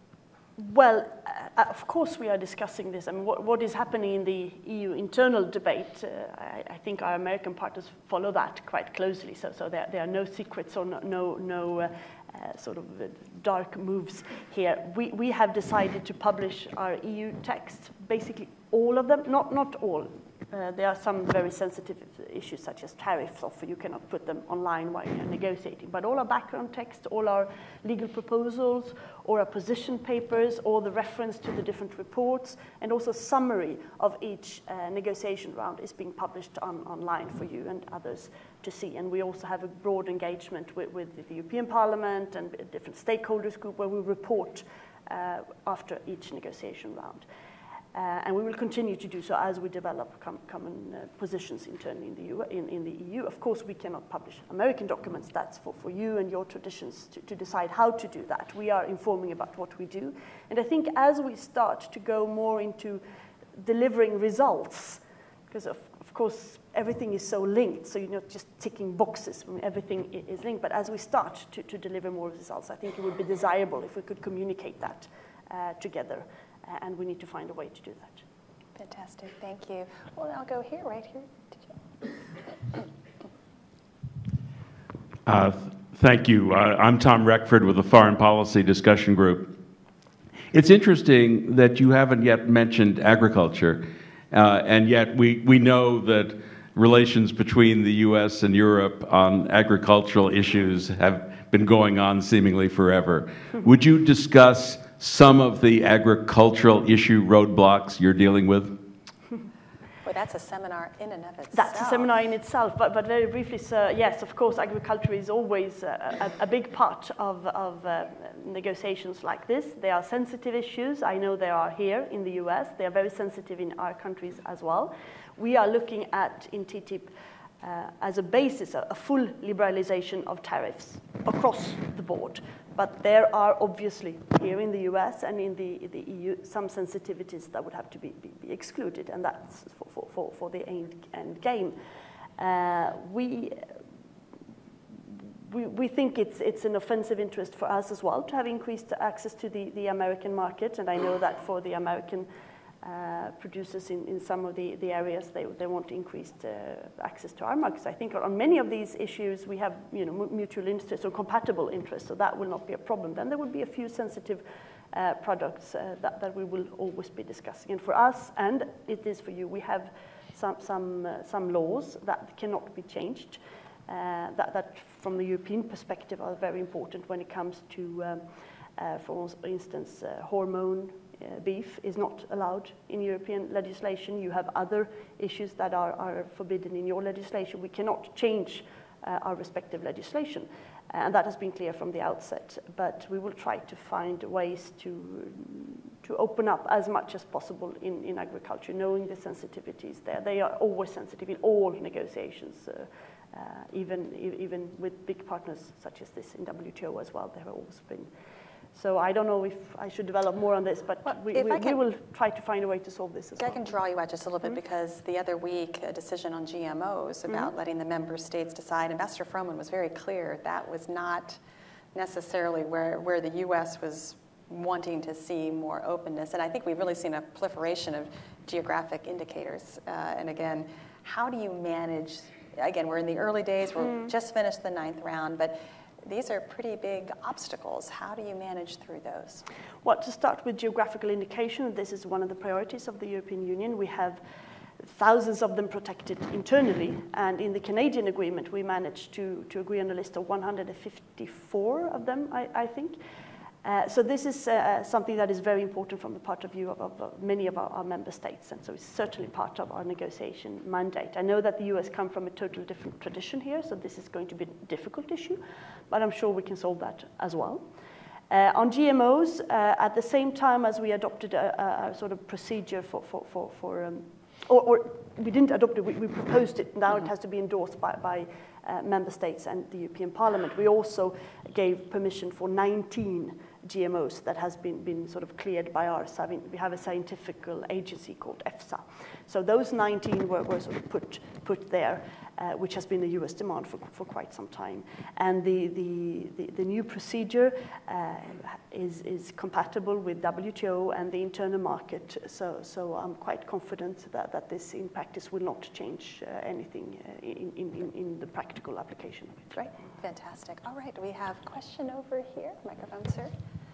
Well, uh, of course we are discussing this. I mean, what, what is happening in the E U internal debate, uh, I, I think our American partners follow that quite closely, so, so there, there are no secrets or no, no, no uh, uh, sort of uh, dark moves here. We, we have decided to publish our E U text, basically all of them, not, not all. Uh, there are some very sensitive issues such as tariffs, often you cannot put them online while you're negotiating. But all our background text, all our legal proposals, all our position papers, all the reference to the different reports, and also summary of each uh, negotiation round is being published on, online for you and others to see. And we also have a broad engagement with, with the European Parliament and different stakeholders group where we report uh, after each negotiation round. Uh, and we will continue to do so as we develop com common uh, positions internally in the, U in, in the E U. Of course, we cannot publish American documents. That's for, for you and your traditions to, to decide how to do that. We are informing about what we do. And I think as we start to go more into delivering results, because of, of course, everything is so linked, so you're not just ticking boxes. I mean, everything is linked. But as we start to, to deliver more results, I think it would be desirable if we could communicate that uh, together. And we need to find a way to do that. Fantastic, thank you. Well, I'll go here, right here. Did you? Uh, thank you. Uh, I'm Tom Reckford with the Foreign Policy Discussion Group. It's interesting that you haven't yet mentioned agriculture, uh, and yet we, we know that relations between the U S and Europe on agricultural issues have been going on seemingly forever. Would you discuss some of the agricultural issue roadblocks you're dealing with? Well, that's a seminar in and of itself. That's a seminar in itself, but, but very briefly, sir, yes, of course, agriculture is always a, a, a big part of, of uh, negotiations like this. They are sensitive issues. I know they are here in the U S. They are very sensitive in our countries as well. We are looking at, in T T I P, uh, as a basis, a, a full liberalization of tariffs across the board. But there are obviously, here in the U S and in the, the E U, some sensitivities that would have to be, be, be excluded, and that's for, for, for the end, end game. Uh, we, we, we think it's, it's an offensive interest for us as well to have increased access to the, the American market, and I know that for the American uh, producers in, in some of the, the areas, they, they want increased uh, access to our markets. I think on many of these issues, we have you know, mutual interests or compatible interests, so that will not be a problem. Then there will be a few sensitive uh, products uh, that, that we will always be discussing. And for us, and it is for you, we have some, some, uh, some laws that cannot be changed, uh, that, that from the European perspective are very important when it comes to, um, uh, for instance, uh, hormone Uh, beef is not allowed in European legislation. You have other issues that are, are forbidden in your legislation. We cannot change uh, our respective legislation, uh, and that has been clear from the outset. But we will try to find ways to, to open up as much as possible in, in agriculture, knowing the sensitivities there. They are always sensitive in all negotiations, uh, uh, even, even with big partners such as this in W T O as well. There have always been. So I don't know if I should develop more on this, but well, we, we, can, we will try to find a way to solve this as I well. I can draw you out just a little bit, mm-hmm. because the other week, a decision on G M Os about mm-hmm. letting the member states decide, Ambassador Froman was very clear that was not necessarily where, where the U S was wanting to see more openness. And I think we've really seen a proliferation of geographic indicators. Uh, and again, how do you manage, again, we're in the early days, we're mm. just finished the ninth round, but these are pretty big obstacles. How do you manage through those? Well, to start with geographical indication, this is one of the priorities of the European Union. We have thousands of them protected internally, and in the Canadian agreement, we managed to, to agree on a list of one hundred fifty-four of them, I, I think. Uh, so this is uh, something that is very important from the part of view of, of, of many of our, our member states, and so it's certainly part of our negotiation mandate. I know that the U S come from a totally different tradition here, so this is going to be a difficult issue, but I'm sure we can solve that as well. Uh, on G M Os, uh, at the same time as we adopted a, a, a sort of procedure for, for, for, for um, or, or we didn't adopt it, we, we proposed it, now it has to be endorsed by, by uh, member states and the European Parliament. We also gave permission for nineteen G M Os that has been, been sort of cleared by ours. I mean, we have a scientific agency called EFSA. So those nineteen were, were sort of put, put there, uh, which has been a U S demand for, for quite some time. And the, the, the, the new procedure uh, is, is compatible with W T O and the internal market. So, so I'm quite confident that, that this in practice will not change uh, anything uh, in, in, in the practical application of it. Right, fantastic. All right, we have a question over here. Microphone, sir.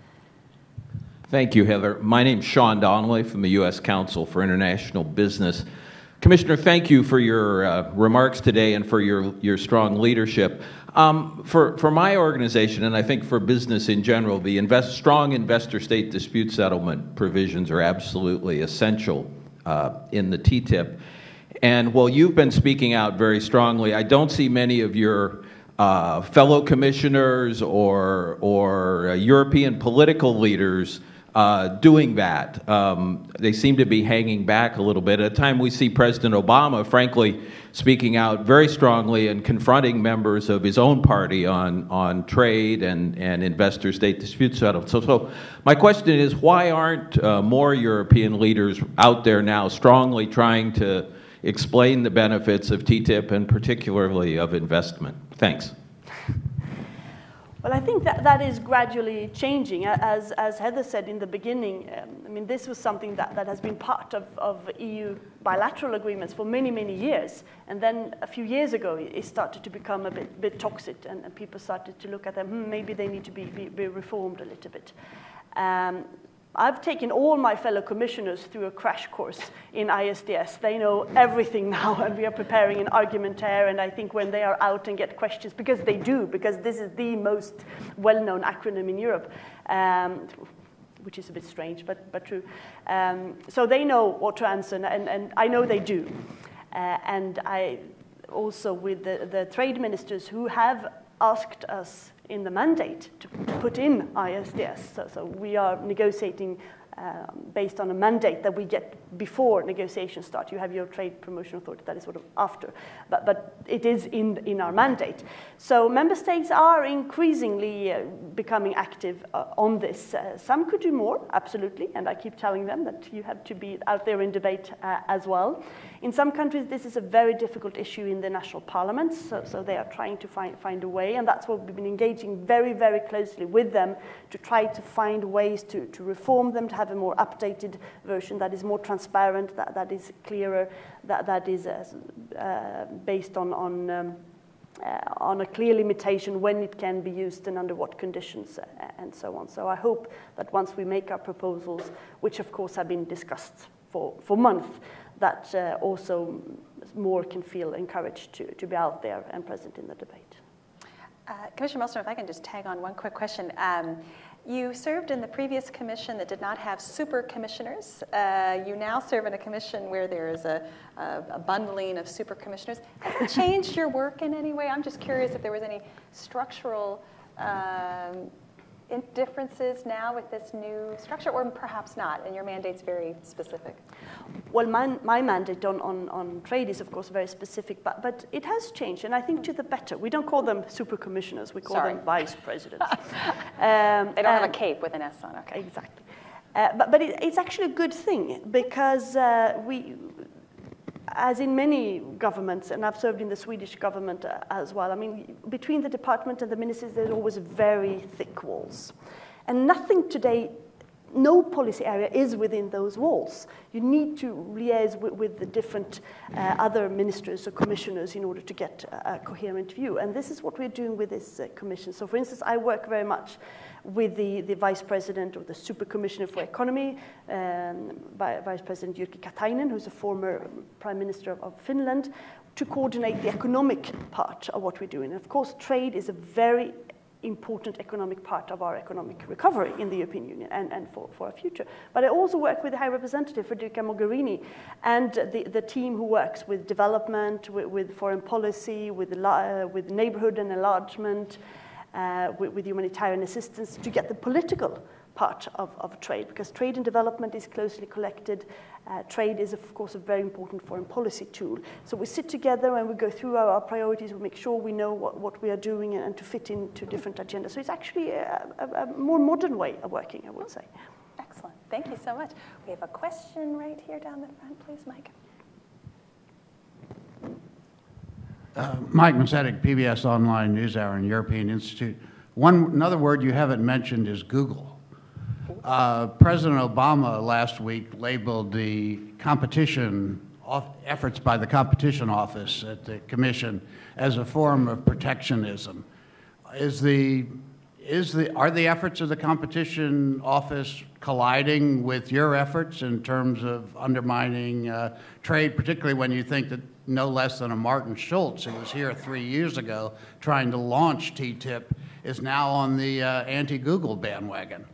Thank you, Heather. My name's Sean Donnelly from the U S Council for International Business. Commissioner, thank you for your uh, remarks today and for your, your strong leadership. Um, for, for my organization, and I think for business in general, the invest, strong investor-state dispute settlement provisions are absolutely essential uh, in the T T I P. And while you've been speaking out very strongly, I don't see many of your uh, fellow commissioners or, or uh, European political leaders Uh, doing that. Um, they seem to be hanging back a little bit. At a time we see President Obama, frankly, speaking out very strongly and confronting members of his own party on, on trade and, and investor-state dispute settlement. So, so my question is, why aren't uh, more European leaders out there now strongly trying to explain the benefits of T T I P and particularly of investment? Thanks. Well, I think that that is gradually changing. As, as Heather said in the beginning, um, I mean, this was something that, that has been part of, of E U bilateral agreements for many, many years. And then a few years ago, it started to become a bit, bit toxic, and, and people started to look at them, hmm, maybe they need to be, be, be reformed a little bit. Um, I've taken all my fellow commissioners through a crash course in I S D S. They know everything now, and we are preparing an argumentaire, and I think when they are out and get questions, because they do, because this is the most well-known acronym in Europe, um, which is a bit strange, but, but true. Um, so they know what to answer, and, and I know they do. Uh, and I also, with the, the trade ministers who have asked us in the mandate to, to put in I S D S. So, so we are negotiating um, based on a mandate that we get before negotiations start. You have your trade promotion authority, that is sort of after, but, but it is in, in our mandate. So member states are increasingly uh, becoming active uh, on this. Uh, some could do more, absolutely, and I keep telling them that you have to be out there in debate uh, as well. In some countries, this is a very difficult issue in the national parliaments, so, so they are trying to find, find a way, and that's what we've been engaging very, very closely with them to try to find ways to, to reform them, to have a more updated version that is more transparent, that, that is clearer, that, that is uh, uh, based on, on, um, uh, on a clear limitation when it can be used and under what conditions, uh, and so on. So I hope that once we make our proposals, which of course have been discussed for, for months, that uh, also more can feel encouraged to, to be out there and present in the debate. Uh, Commissioner Malmström, if I can just tag on one quick question. Um, you served in the previous commission that did not have super commissioners. Uh, you now serve in a commission where there is a, a, a bundling of super commissioners. Has it changed your work in any way? I'm just curious if there was any structural um, differences now with this new structure, or perhaps not, and your mandate's very specific. Well, my, my mandate on, on, on trade is, of course, very specific, but, but it has changed, and I think to the better. We don't call them super commissioners, we call Sorry. them vice presidents. um, they don't have a cape with an S on, okay. Exactly. Uh, but but it, it's actually a good thing, because uh, we, as in many governments, and I've served in the Swedish government uh, as well, I mean, between the department and the ministers, there's always very thick walls. And nothing today, no policy area is within those walls. You need to liaise with, with the different uh, other ministers or commissioners in order to get a, a coherent view. And this is what we're doing with this uh, commission. So for instance, I work very much with the, the Vice President or the Super Commissioner for Economy, um, by Vice President Juncker Commission, who's a former Prime Minister of, of Finland, to coordinate the economic part of what we're doing. And of course, trade is a very important economic part of our economic recovery in the European Union and, and for, for our future. But I also work with the High Representative Federica Mogherini and the, the team who works with development, with, with foreign policy, with, uh, with neighborhood and enlargement, uh, with, with humanitarian assistance to get the political part of, of trade, because trade and development is closely connected. Uh, trade is, of course, a very important foreign policy tool. So we sit together and we go through our, our priorities, we make sure we know what, what we are doing and, and to fit into different agendas. So it's actually a, a, a more modern way of working, I would say. Excellent. Thank you so much. We have a question right here down the front, please, Mike. Uh, Mike Macetic, P B S Online NewsHour and European Institute. One, another word you haven't mentioned is Google. Uh, President Obama last week labeled the competition off, efforts by the Competition Office at the Commission as a form of protectionism. Is the, is the, are the efforts of the Competition Office colliding with your efforts in terms of undermining uh, trade, particularly when you think that no less than a Martin Schulz, who was here three years ago trying to launch T T I P, is now on the uh, anti-Google bandwagon?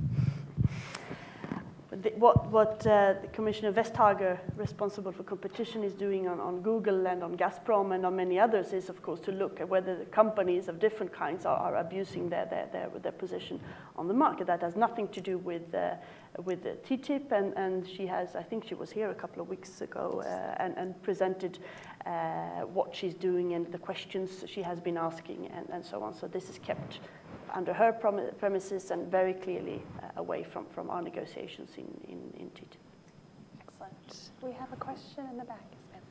The, what what uh, the Commissioner Vestager, responsible for competition, is doing on, on Google and on Gazprom and on many others is, of course, to look at whether the companies of different kinds are, are abusing their, their, their, their position on the market. That has nothing to do with uh, with the T T I P, and, and she has, I think she was here a couple of weeks ago uh, and, and presented uh, what she's doing and the questions she has been asking and, and so on. So this is kept under her premises and very clearly uh, away from, from our negotiations in, in, in T T I P. Excellent. We have a question in the back.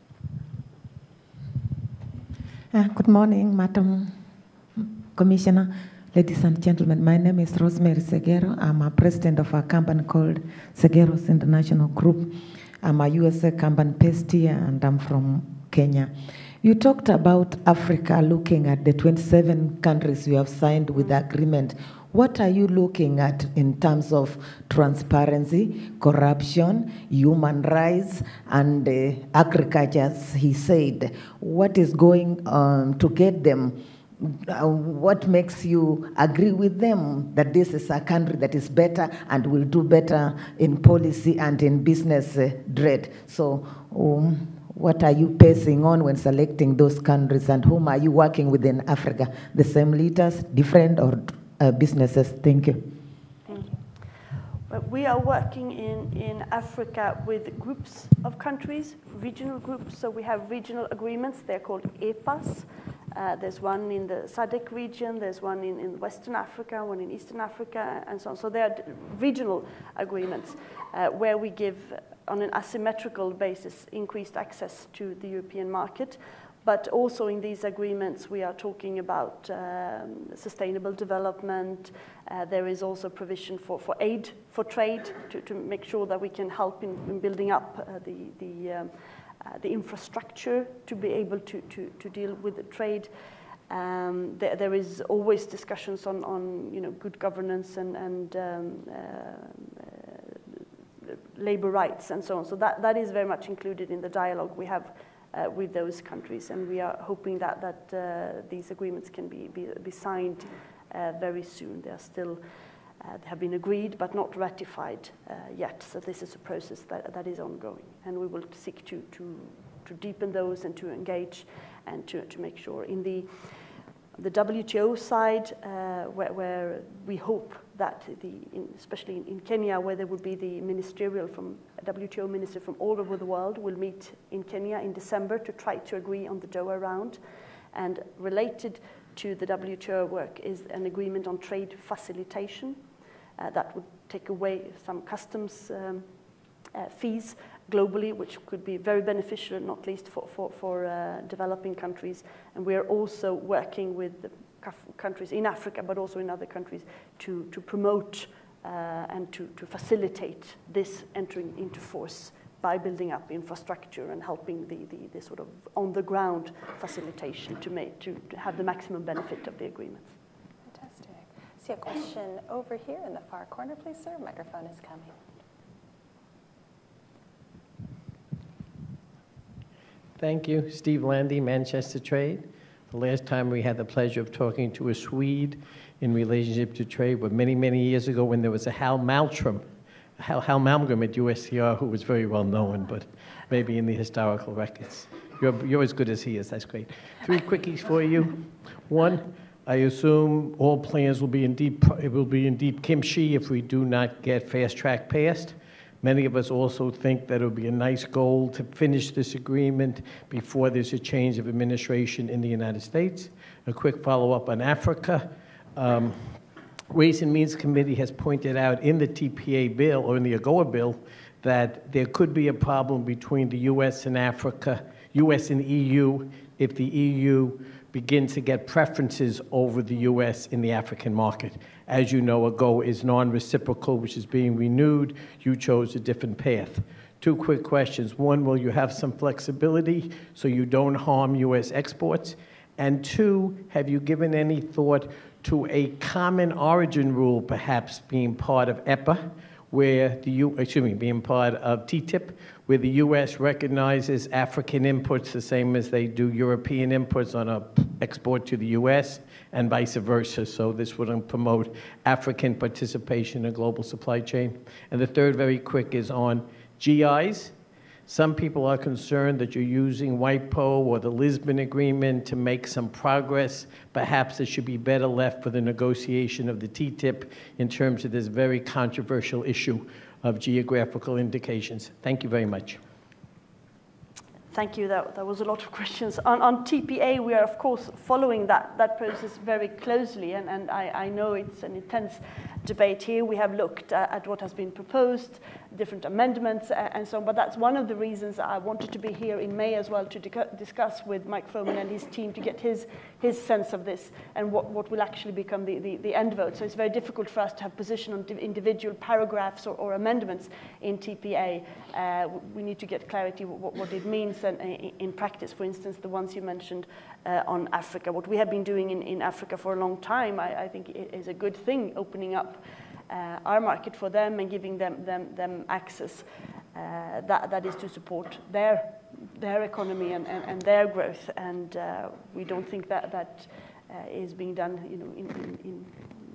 Uh, good morning, Madam Commissioner, ladies and gentlemen. My name is Rosemary Segero. I'm a president of a company called Segero's International Group. I'm a U S A company based here, and I'm from Kenya. You talked about Africa looking at the twenty-seven countries you have signed with the agreement. What are you looking at in terms of transparency, corruption, human rights, and uh, agriculture, as he said? What is going on to get them? Uh, what makes you agree with them that this is a country that is better and will do better in policy and in business uh, trade? So, um, what are you basing on when selecting those countries, and whom are you working with in Africa? The same leaders, different, or uh, businesses? Thank you. Thank you. Well, we are working in, in Africa with groups of countries, regional groups. So we have regional agreements. They're called E P As. Uh, there's one in the S A D C region, there's one in, in Western Africa, one in Eastern Africa, and so on. So there are regional agreements uh, where we give, on an asymmetrical basis, increased access to the European market. But also in these agreements, we are talking about um, sustainable development. Uh, there is also provision for, for aid for trade to, to make sure that we can help in, in building up uh, the, the um, Uh, the infrastructure to be able to, to, to deal with the trade. Um, there, there is always discussions on, on you know, good governance and, and um, uh, uh, labor rights and so on. So that, that is very much included in the dialogue we have uh, with those countries, and we are hoping that, that uh, these agreements can be, be, be signed uh, very soon. They are still Uh, they have been agreed but not ratified uh, yet. So this is a process that, that is ongoing. And we will seek to, to, to deepen those and to engage and to, to make sure. In the, the W T O side, uh, where, where we hope that, the, in, especially in, in Kenya, where there will be the ministerial from W T O minister from all over the world, will meet in Kenya in December to try to agree on the Doha round. And related to the W T O work is an agreement on trade facilitation. Uh, that would take away some customs um, uh, fees globally, which could be very beneficial, not least for, for, for uh, developing countries. And we are also working with the countries in Africa, but also in other countries, to, to promote uh, and to, to facilitate this entering into force by building up infrastructure and helping the, the, the sort of on-the-ground facilitation to, make, to, to have the maximum benefit of the agreements. See a question over here in the far corner, please, sir. Microphone is coming. Thank you. Steve Landy, Manchester Trade. The last time we had the pleasure of talking to a Swede in relationship to trade were many, many years ago when there was a Hal Malmstrom, Hal, Hal Malmstrom at U S T R, who was very well known, but maybe in the historical records. You're, you're as good as he is, that's great. Three quickies for you. One, I assume all plans will be in deep, it will be in deep kimchi if we do not get fast track passed. Many of us also think that it would be a nice goal to finish this agreement before there's a change of administration in the United States. A quick follow-up on Africa. Um, Ways and Means Committee has pointed out in the T P A bill, or in the AGOA bill, that there could be a problem between the U S and Africa, U S and E U, if the E U begins to get preferences over the U S in the African market. As you know, AGOA is non-reciprocal, which is being renewed. You chose a different path. Two quick questions. One, will you have some flexibility so you don't harm U S exports? And two, have you given any thought to a common origin rule perhaps being part of E P A, where the U, excuse me, being part of T T I P, where the U S recognizes African inputs the same as they do European inputs on a export to the U S, and vice versa. So this would promote African participation in a global supply chain. And the third, very quick, is on G Is. Some people are concerned that you're using WIPO or the Lisbon Agreement to make some progress. Perhaps it should be better left for the negotiation of the T T I P in terms of this very controversial issue of geographical indications. Thank you very much. Thank you. That, that was a lot of questions. On, on T P A, we are, of course, following that, that process very closely, and, and I, I know it's an intense debate here. We have looked at, at what has been proposed, different amendments, uh, and so on, but that's one of the reasons I wanted to be here in May as well to discuss with Mike Froman and his team to get his, his sense of this and what, what will actually become the, the, the end vote. So it's very difficult for us to have position on individual paragraphs or, or amendments in T P A. Uh, we need to get clarity what, what it means and, uh, in practice. For instance, the ones you mentioned uh, on Africa. What we have been doing in, in Africa for a long time, I, I think is a good thing, opening up Uh, our market for them and giving them, them, them access uh, that, that is to support their, their economy and, and, and their growth. And uh, we don't think that that uh, is being done, you know, in, in, in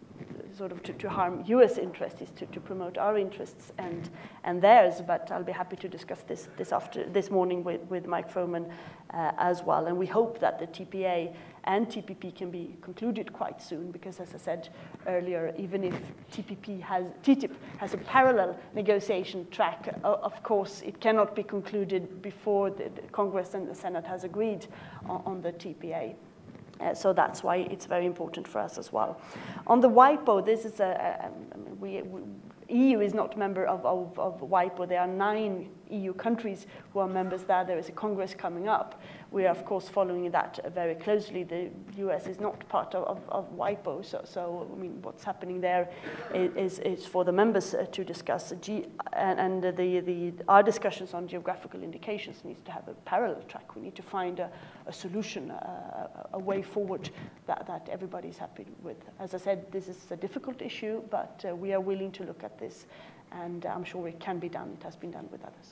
sort of to, to harm U S interests, is to, to promote our interests and, and theirs. But I'll be happy to discuss this this, after, this morning with, with Mike Froman uh, as well. And we hope that the T P A and T P P can be concluded quite soon, because as I said earlier, even if T P P has, T T I P has a parallel negotiation track, of course it cannot be concluded before the, the Congress and the Senate has agreed on, on the T P A. Uh, so that's why it's very important for us as well. On the WIPO, this is a, a, a we, we, E U is not a member of, of, of WIPO. There are nine E U countries who are members there. There is a Congress coming up. We are, of course, following that very closely. The U S is not part of, of, of WIPO, so, so I mean, what's happening there is, is for the members uh, to discuss. G and and the, the, our discussions on geographical indications needs to have a parallel track. We need to find a, a solution, a, a way forward that, that everybody's happy with. As I said, this is a difficult issue, but uh, we are willing to look at this, and I'm sure it can be done. It has been done with others.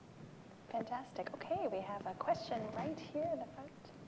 Fantastic. Okay, we have a question right here in the front.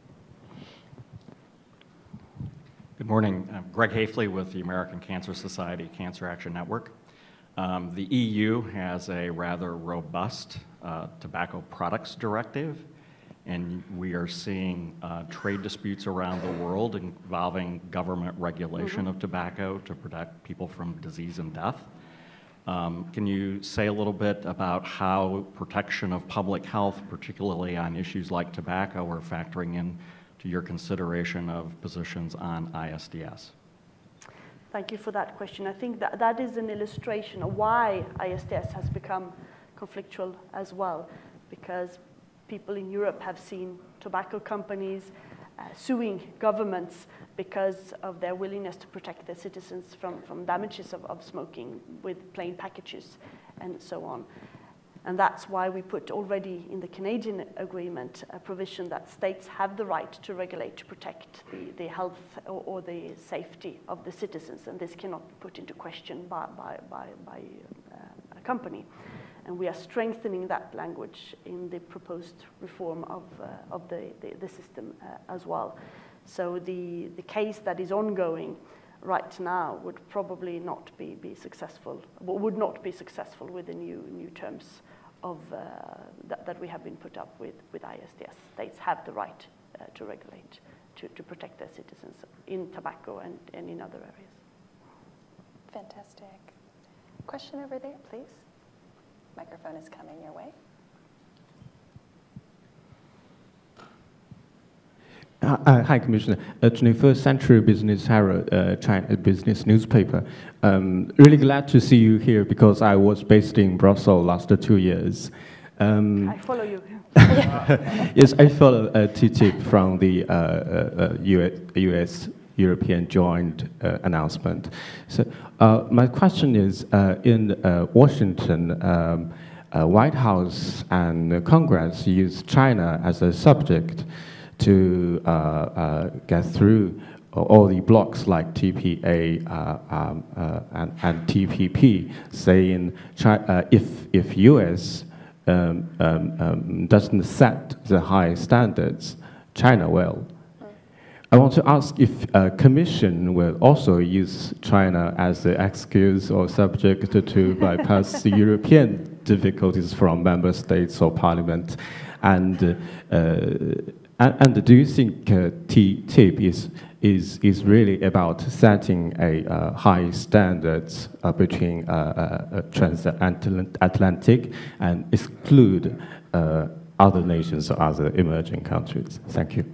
Good morning. I'm Greg Hafley with the American Cancer Society Cancer Action Network. Um, the E U has a rather robust uh, tobacco products directive, and we are seeing uh, trade disputes around the world involving government regulation mm-hmm. of tobacco to protect people from disease and death. Um, can you say a little bit about how protection of public health, particularly on issues like tobacco, are factoring in to your consideration of positions on I S D S? Thank you for that question. I think that that is an illustration of why I S D S has become conflictual as well, because people in Europe have seen tobacco companies uh, suing governments because of their willingness to protect their citizens from, from damages of, of smoking with plain packages and so on. And that's why we put already in the Canadian agreement a provision that states have the right to regulate to protect the, the health or, or the safety of the citizens, and this cannot be put into question by, by, by, by uh, a company. And we are strengthening that language in the proposed reform of, uh, of the, the, the system uh, as well. So the, the case that is ongoing right now would probably not be, be successful, would not be successful with the new, new terms of, uh, that, that we have been put up with, with I S D S. States have the right uh, to regulate, to, to protect their citizens in tobacco and, and in other areas. Fantastic. Question over there, please. Microphone is coming your way. Uh, uh, hi, Commissioner. Uh, twenty-first Century Business Herald, uh, China business newspaper. Um, really glad to see you here because I was based in Brussels last two years. Um, I follow you. Yes, I follow uh, T T I P from the uh, uh, U S European joint uh, announcement. So uh, my question is, uh, in uh, Washington, um, uh, White House and Congress use China as a subject to uh, uh, get through all the blocks like T P A uh, um, uh, and, and T P P, saying China, uh, if, if U S um, um, um, doesn't set the high standards, China will. I want to ask if uh, Commission will also use China as an excuse or subject to bypass the European difficulties from member states or parliament, and uh, And, and do you think uh, T T I P is, is, is really about setting a uh, high standards uh, between uh, uh, transatlantic and exclude uh, other nations or other emerging countries? Thank you.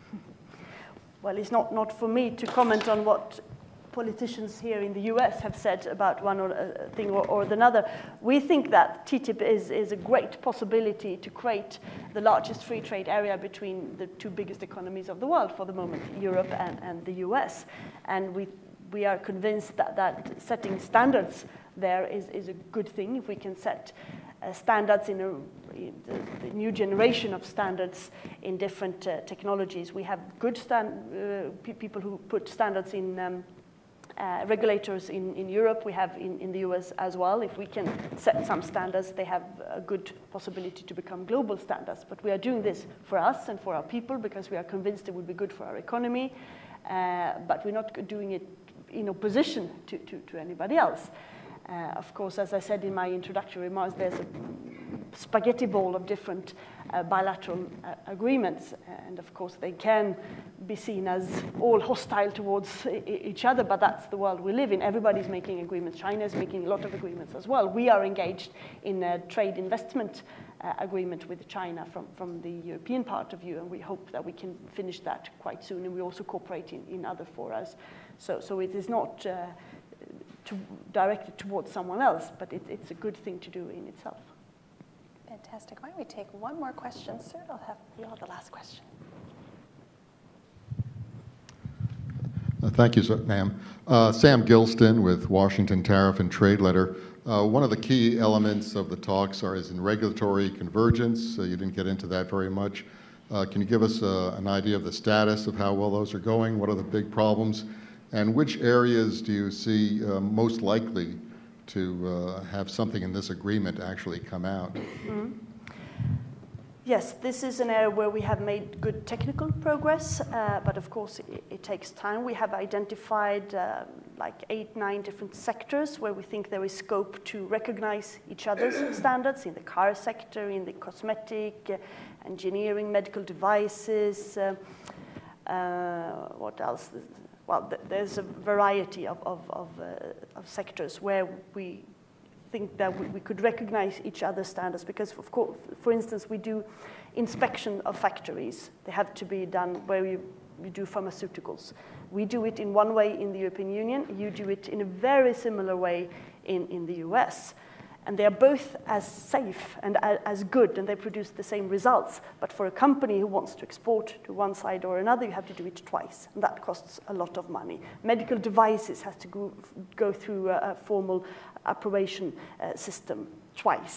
Well, it's not, not for me to comment on what politicians here in the U S have said about one or uh, thing or, or another. We think that T T I P is, is a great possibility to create the largest free trade area between the two biggest economies of the world for the moment, Europe and, and the U S. And we, we are convinced that, that setting standards there is, is a good thing. If we can set uh, standards in, a, in the, the new generation of standards in different uh, technologies. We have good stand, uh, pe people who put standards in um, Uh, regulators in, in Europe, we have in, in the U S as well. If we can set some standards, they have a good possibility to become global standards. But we are doing this for us and for our people because we are convinced it would be good for our economy. Uh, but we're not doing it in opposition to, to, to anybody else. Uh, of course, as I said in my introductory remarks, there's a spaghetti ball of different uh, bilateral uh, agreements. And of course, they can be seen as all hostile towards each other, but that's the world we live in. Everybody's making agreements. China is making a lot of agreements as well. We are engaged in a trade investment uh, agreement with China from, from the European part of view, and we hope that we can finish that quite soon. And we also cooperate in, in other forums. So, so it is not uh, to directed towards someone else, but it, it's a good thing to do in itself. Fantastic. Why don't we take one more question, sir? I'll have you all the last question. Uh, thank you, ma'am. Uh, Sam Gilston with Washington Tariff and Trade Letter. Uh, one of the key elements of the talks are is in regulatory convergence. Uh, you didn't get into that very much. Uh, can you give us uh, an idea of the status of how well those are going? What are the big problems? And which areas do you see uh, most likely to uh, have something in this agreement actually come out? Mm-hmm. Yes, this is an area where we have made good technical progress, uh, but of course it, it takes time. We have identified uh, like eight, nine different sectors where we think there is scope to recognize each other's standards in the car sector, in the cosmetic, uh, engineering, medical devices, uh, uh, what else? Well, th there's a variety of, of, of, uh, of sectors where we think that we, we could recognize each other's standards because, of course, for instance, we do inspection of factories. They have to be done where you, you do pharmaceuticals. We do it in one way in the European Union. You do it in a very similar way in, in the U S. And they are both as safe and as good, and they produce the same results. But for a company who wants to export to one side or another, you have to do it twice, and that costs a lot of money. Medical devices have to go, go through a, a formal approbation uh, system twice.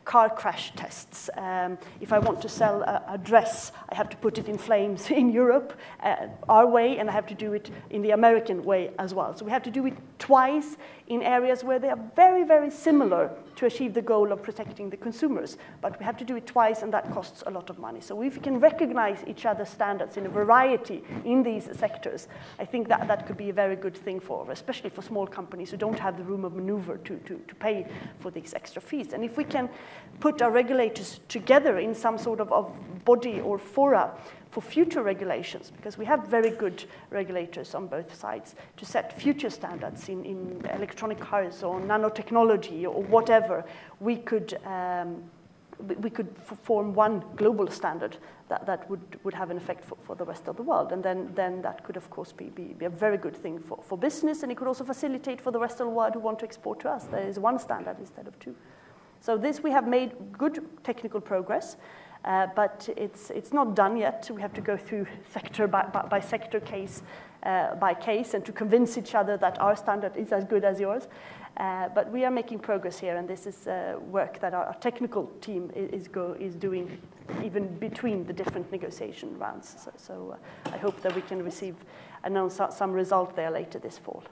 car crash tests. Um, if I want to sell a, a dress, I have to put it in flames in Europe, uh, our way, and I have to do it in the American way as well. So we have to do it twice in areas where they are very, very similar to achieve the goal of protecting the consumers. But we have to do it twice, and that costs a lot of money. So if we can recognize each other's standards in a variety in these sectors, I think that that could be a very good thing for, especially for small companies who don't have the room of maneuver to, to, to pay for these extra fees. And if we can put our regulators together in some sort of, of body or fora for future regulations, because we have very good regulators on both sides to set future standards in, in electronic cars or nanotechnology or whatever, we could um, we could form one global standard that, that would, would have an effect for, for the rest of the world. And then, then that could, of course, be, be, be a very good thing for, for business, and it could also facilitate for the rest of the world who want to export to us. There is one standard instead of two. So this, we have made good technical progress, uh, but it's, it's not done yet. We have to go through sector by, by, by sector, case uh, by case, and to convince each other that our standard is as good as yours. Uh, but we are making progress here, and this is uh, work that our, our technical team is, go, is doing even between the different negotiation rounds. So, so uh, I hope that we can receive, announce some result there later this fall.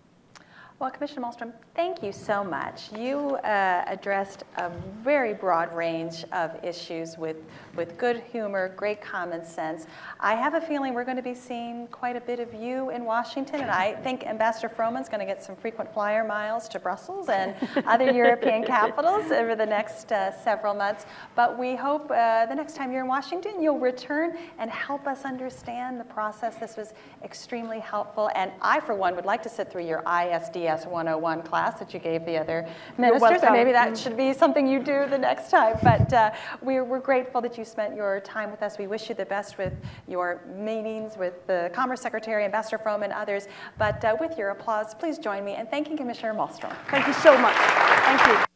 Well, Commissioner Malmström, thank you so much. You uh, addressed a very broad range of issues with, with good humor, great common sense. I have a feeling we're going to be seeing quite a bit of you in Washington, and I think Ambassador Froman's going to get some frequent flyer miles to Brussels and other European capitals over the next uh, several months. But we hope uh, the next time you're in Washington, you'll return and help us understand the process. This was extremely helpful, and I, for one, would like to sit through your I S D S one oh one class that you gave the other ministers, or maybe that should be something you do the next time. But uh, we're, we're grateful that you spent your time with us. We wish you the best with your meetings with the Commerce Secretary, Ambassador Froman, and others. But uh, with your applause, please join me in thanking Commissioner Malmström. Thank you so much. Thank you.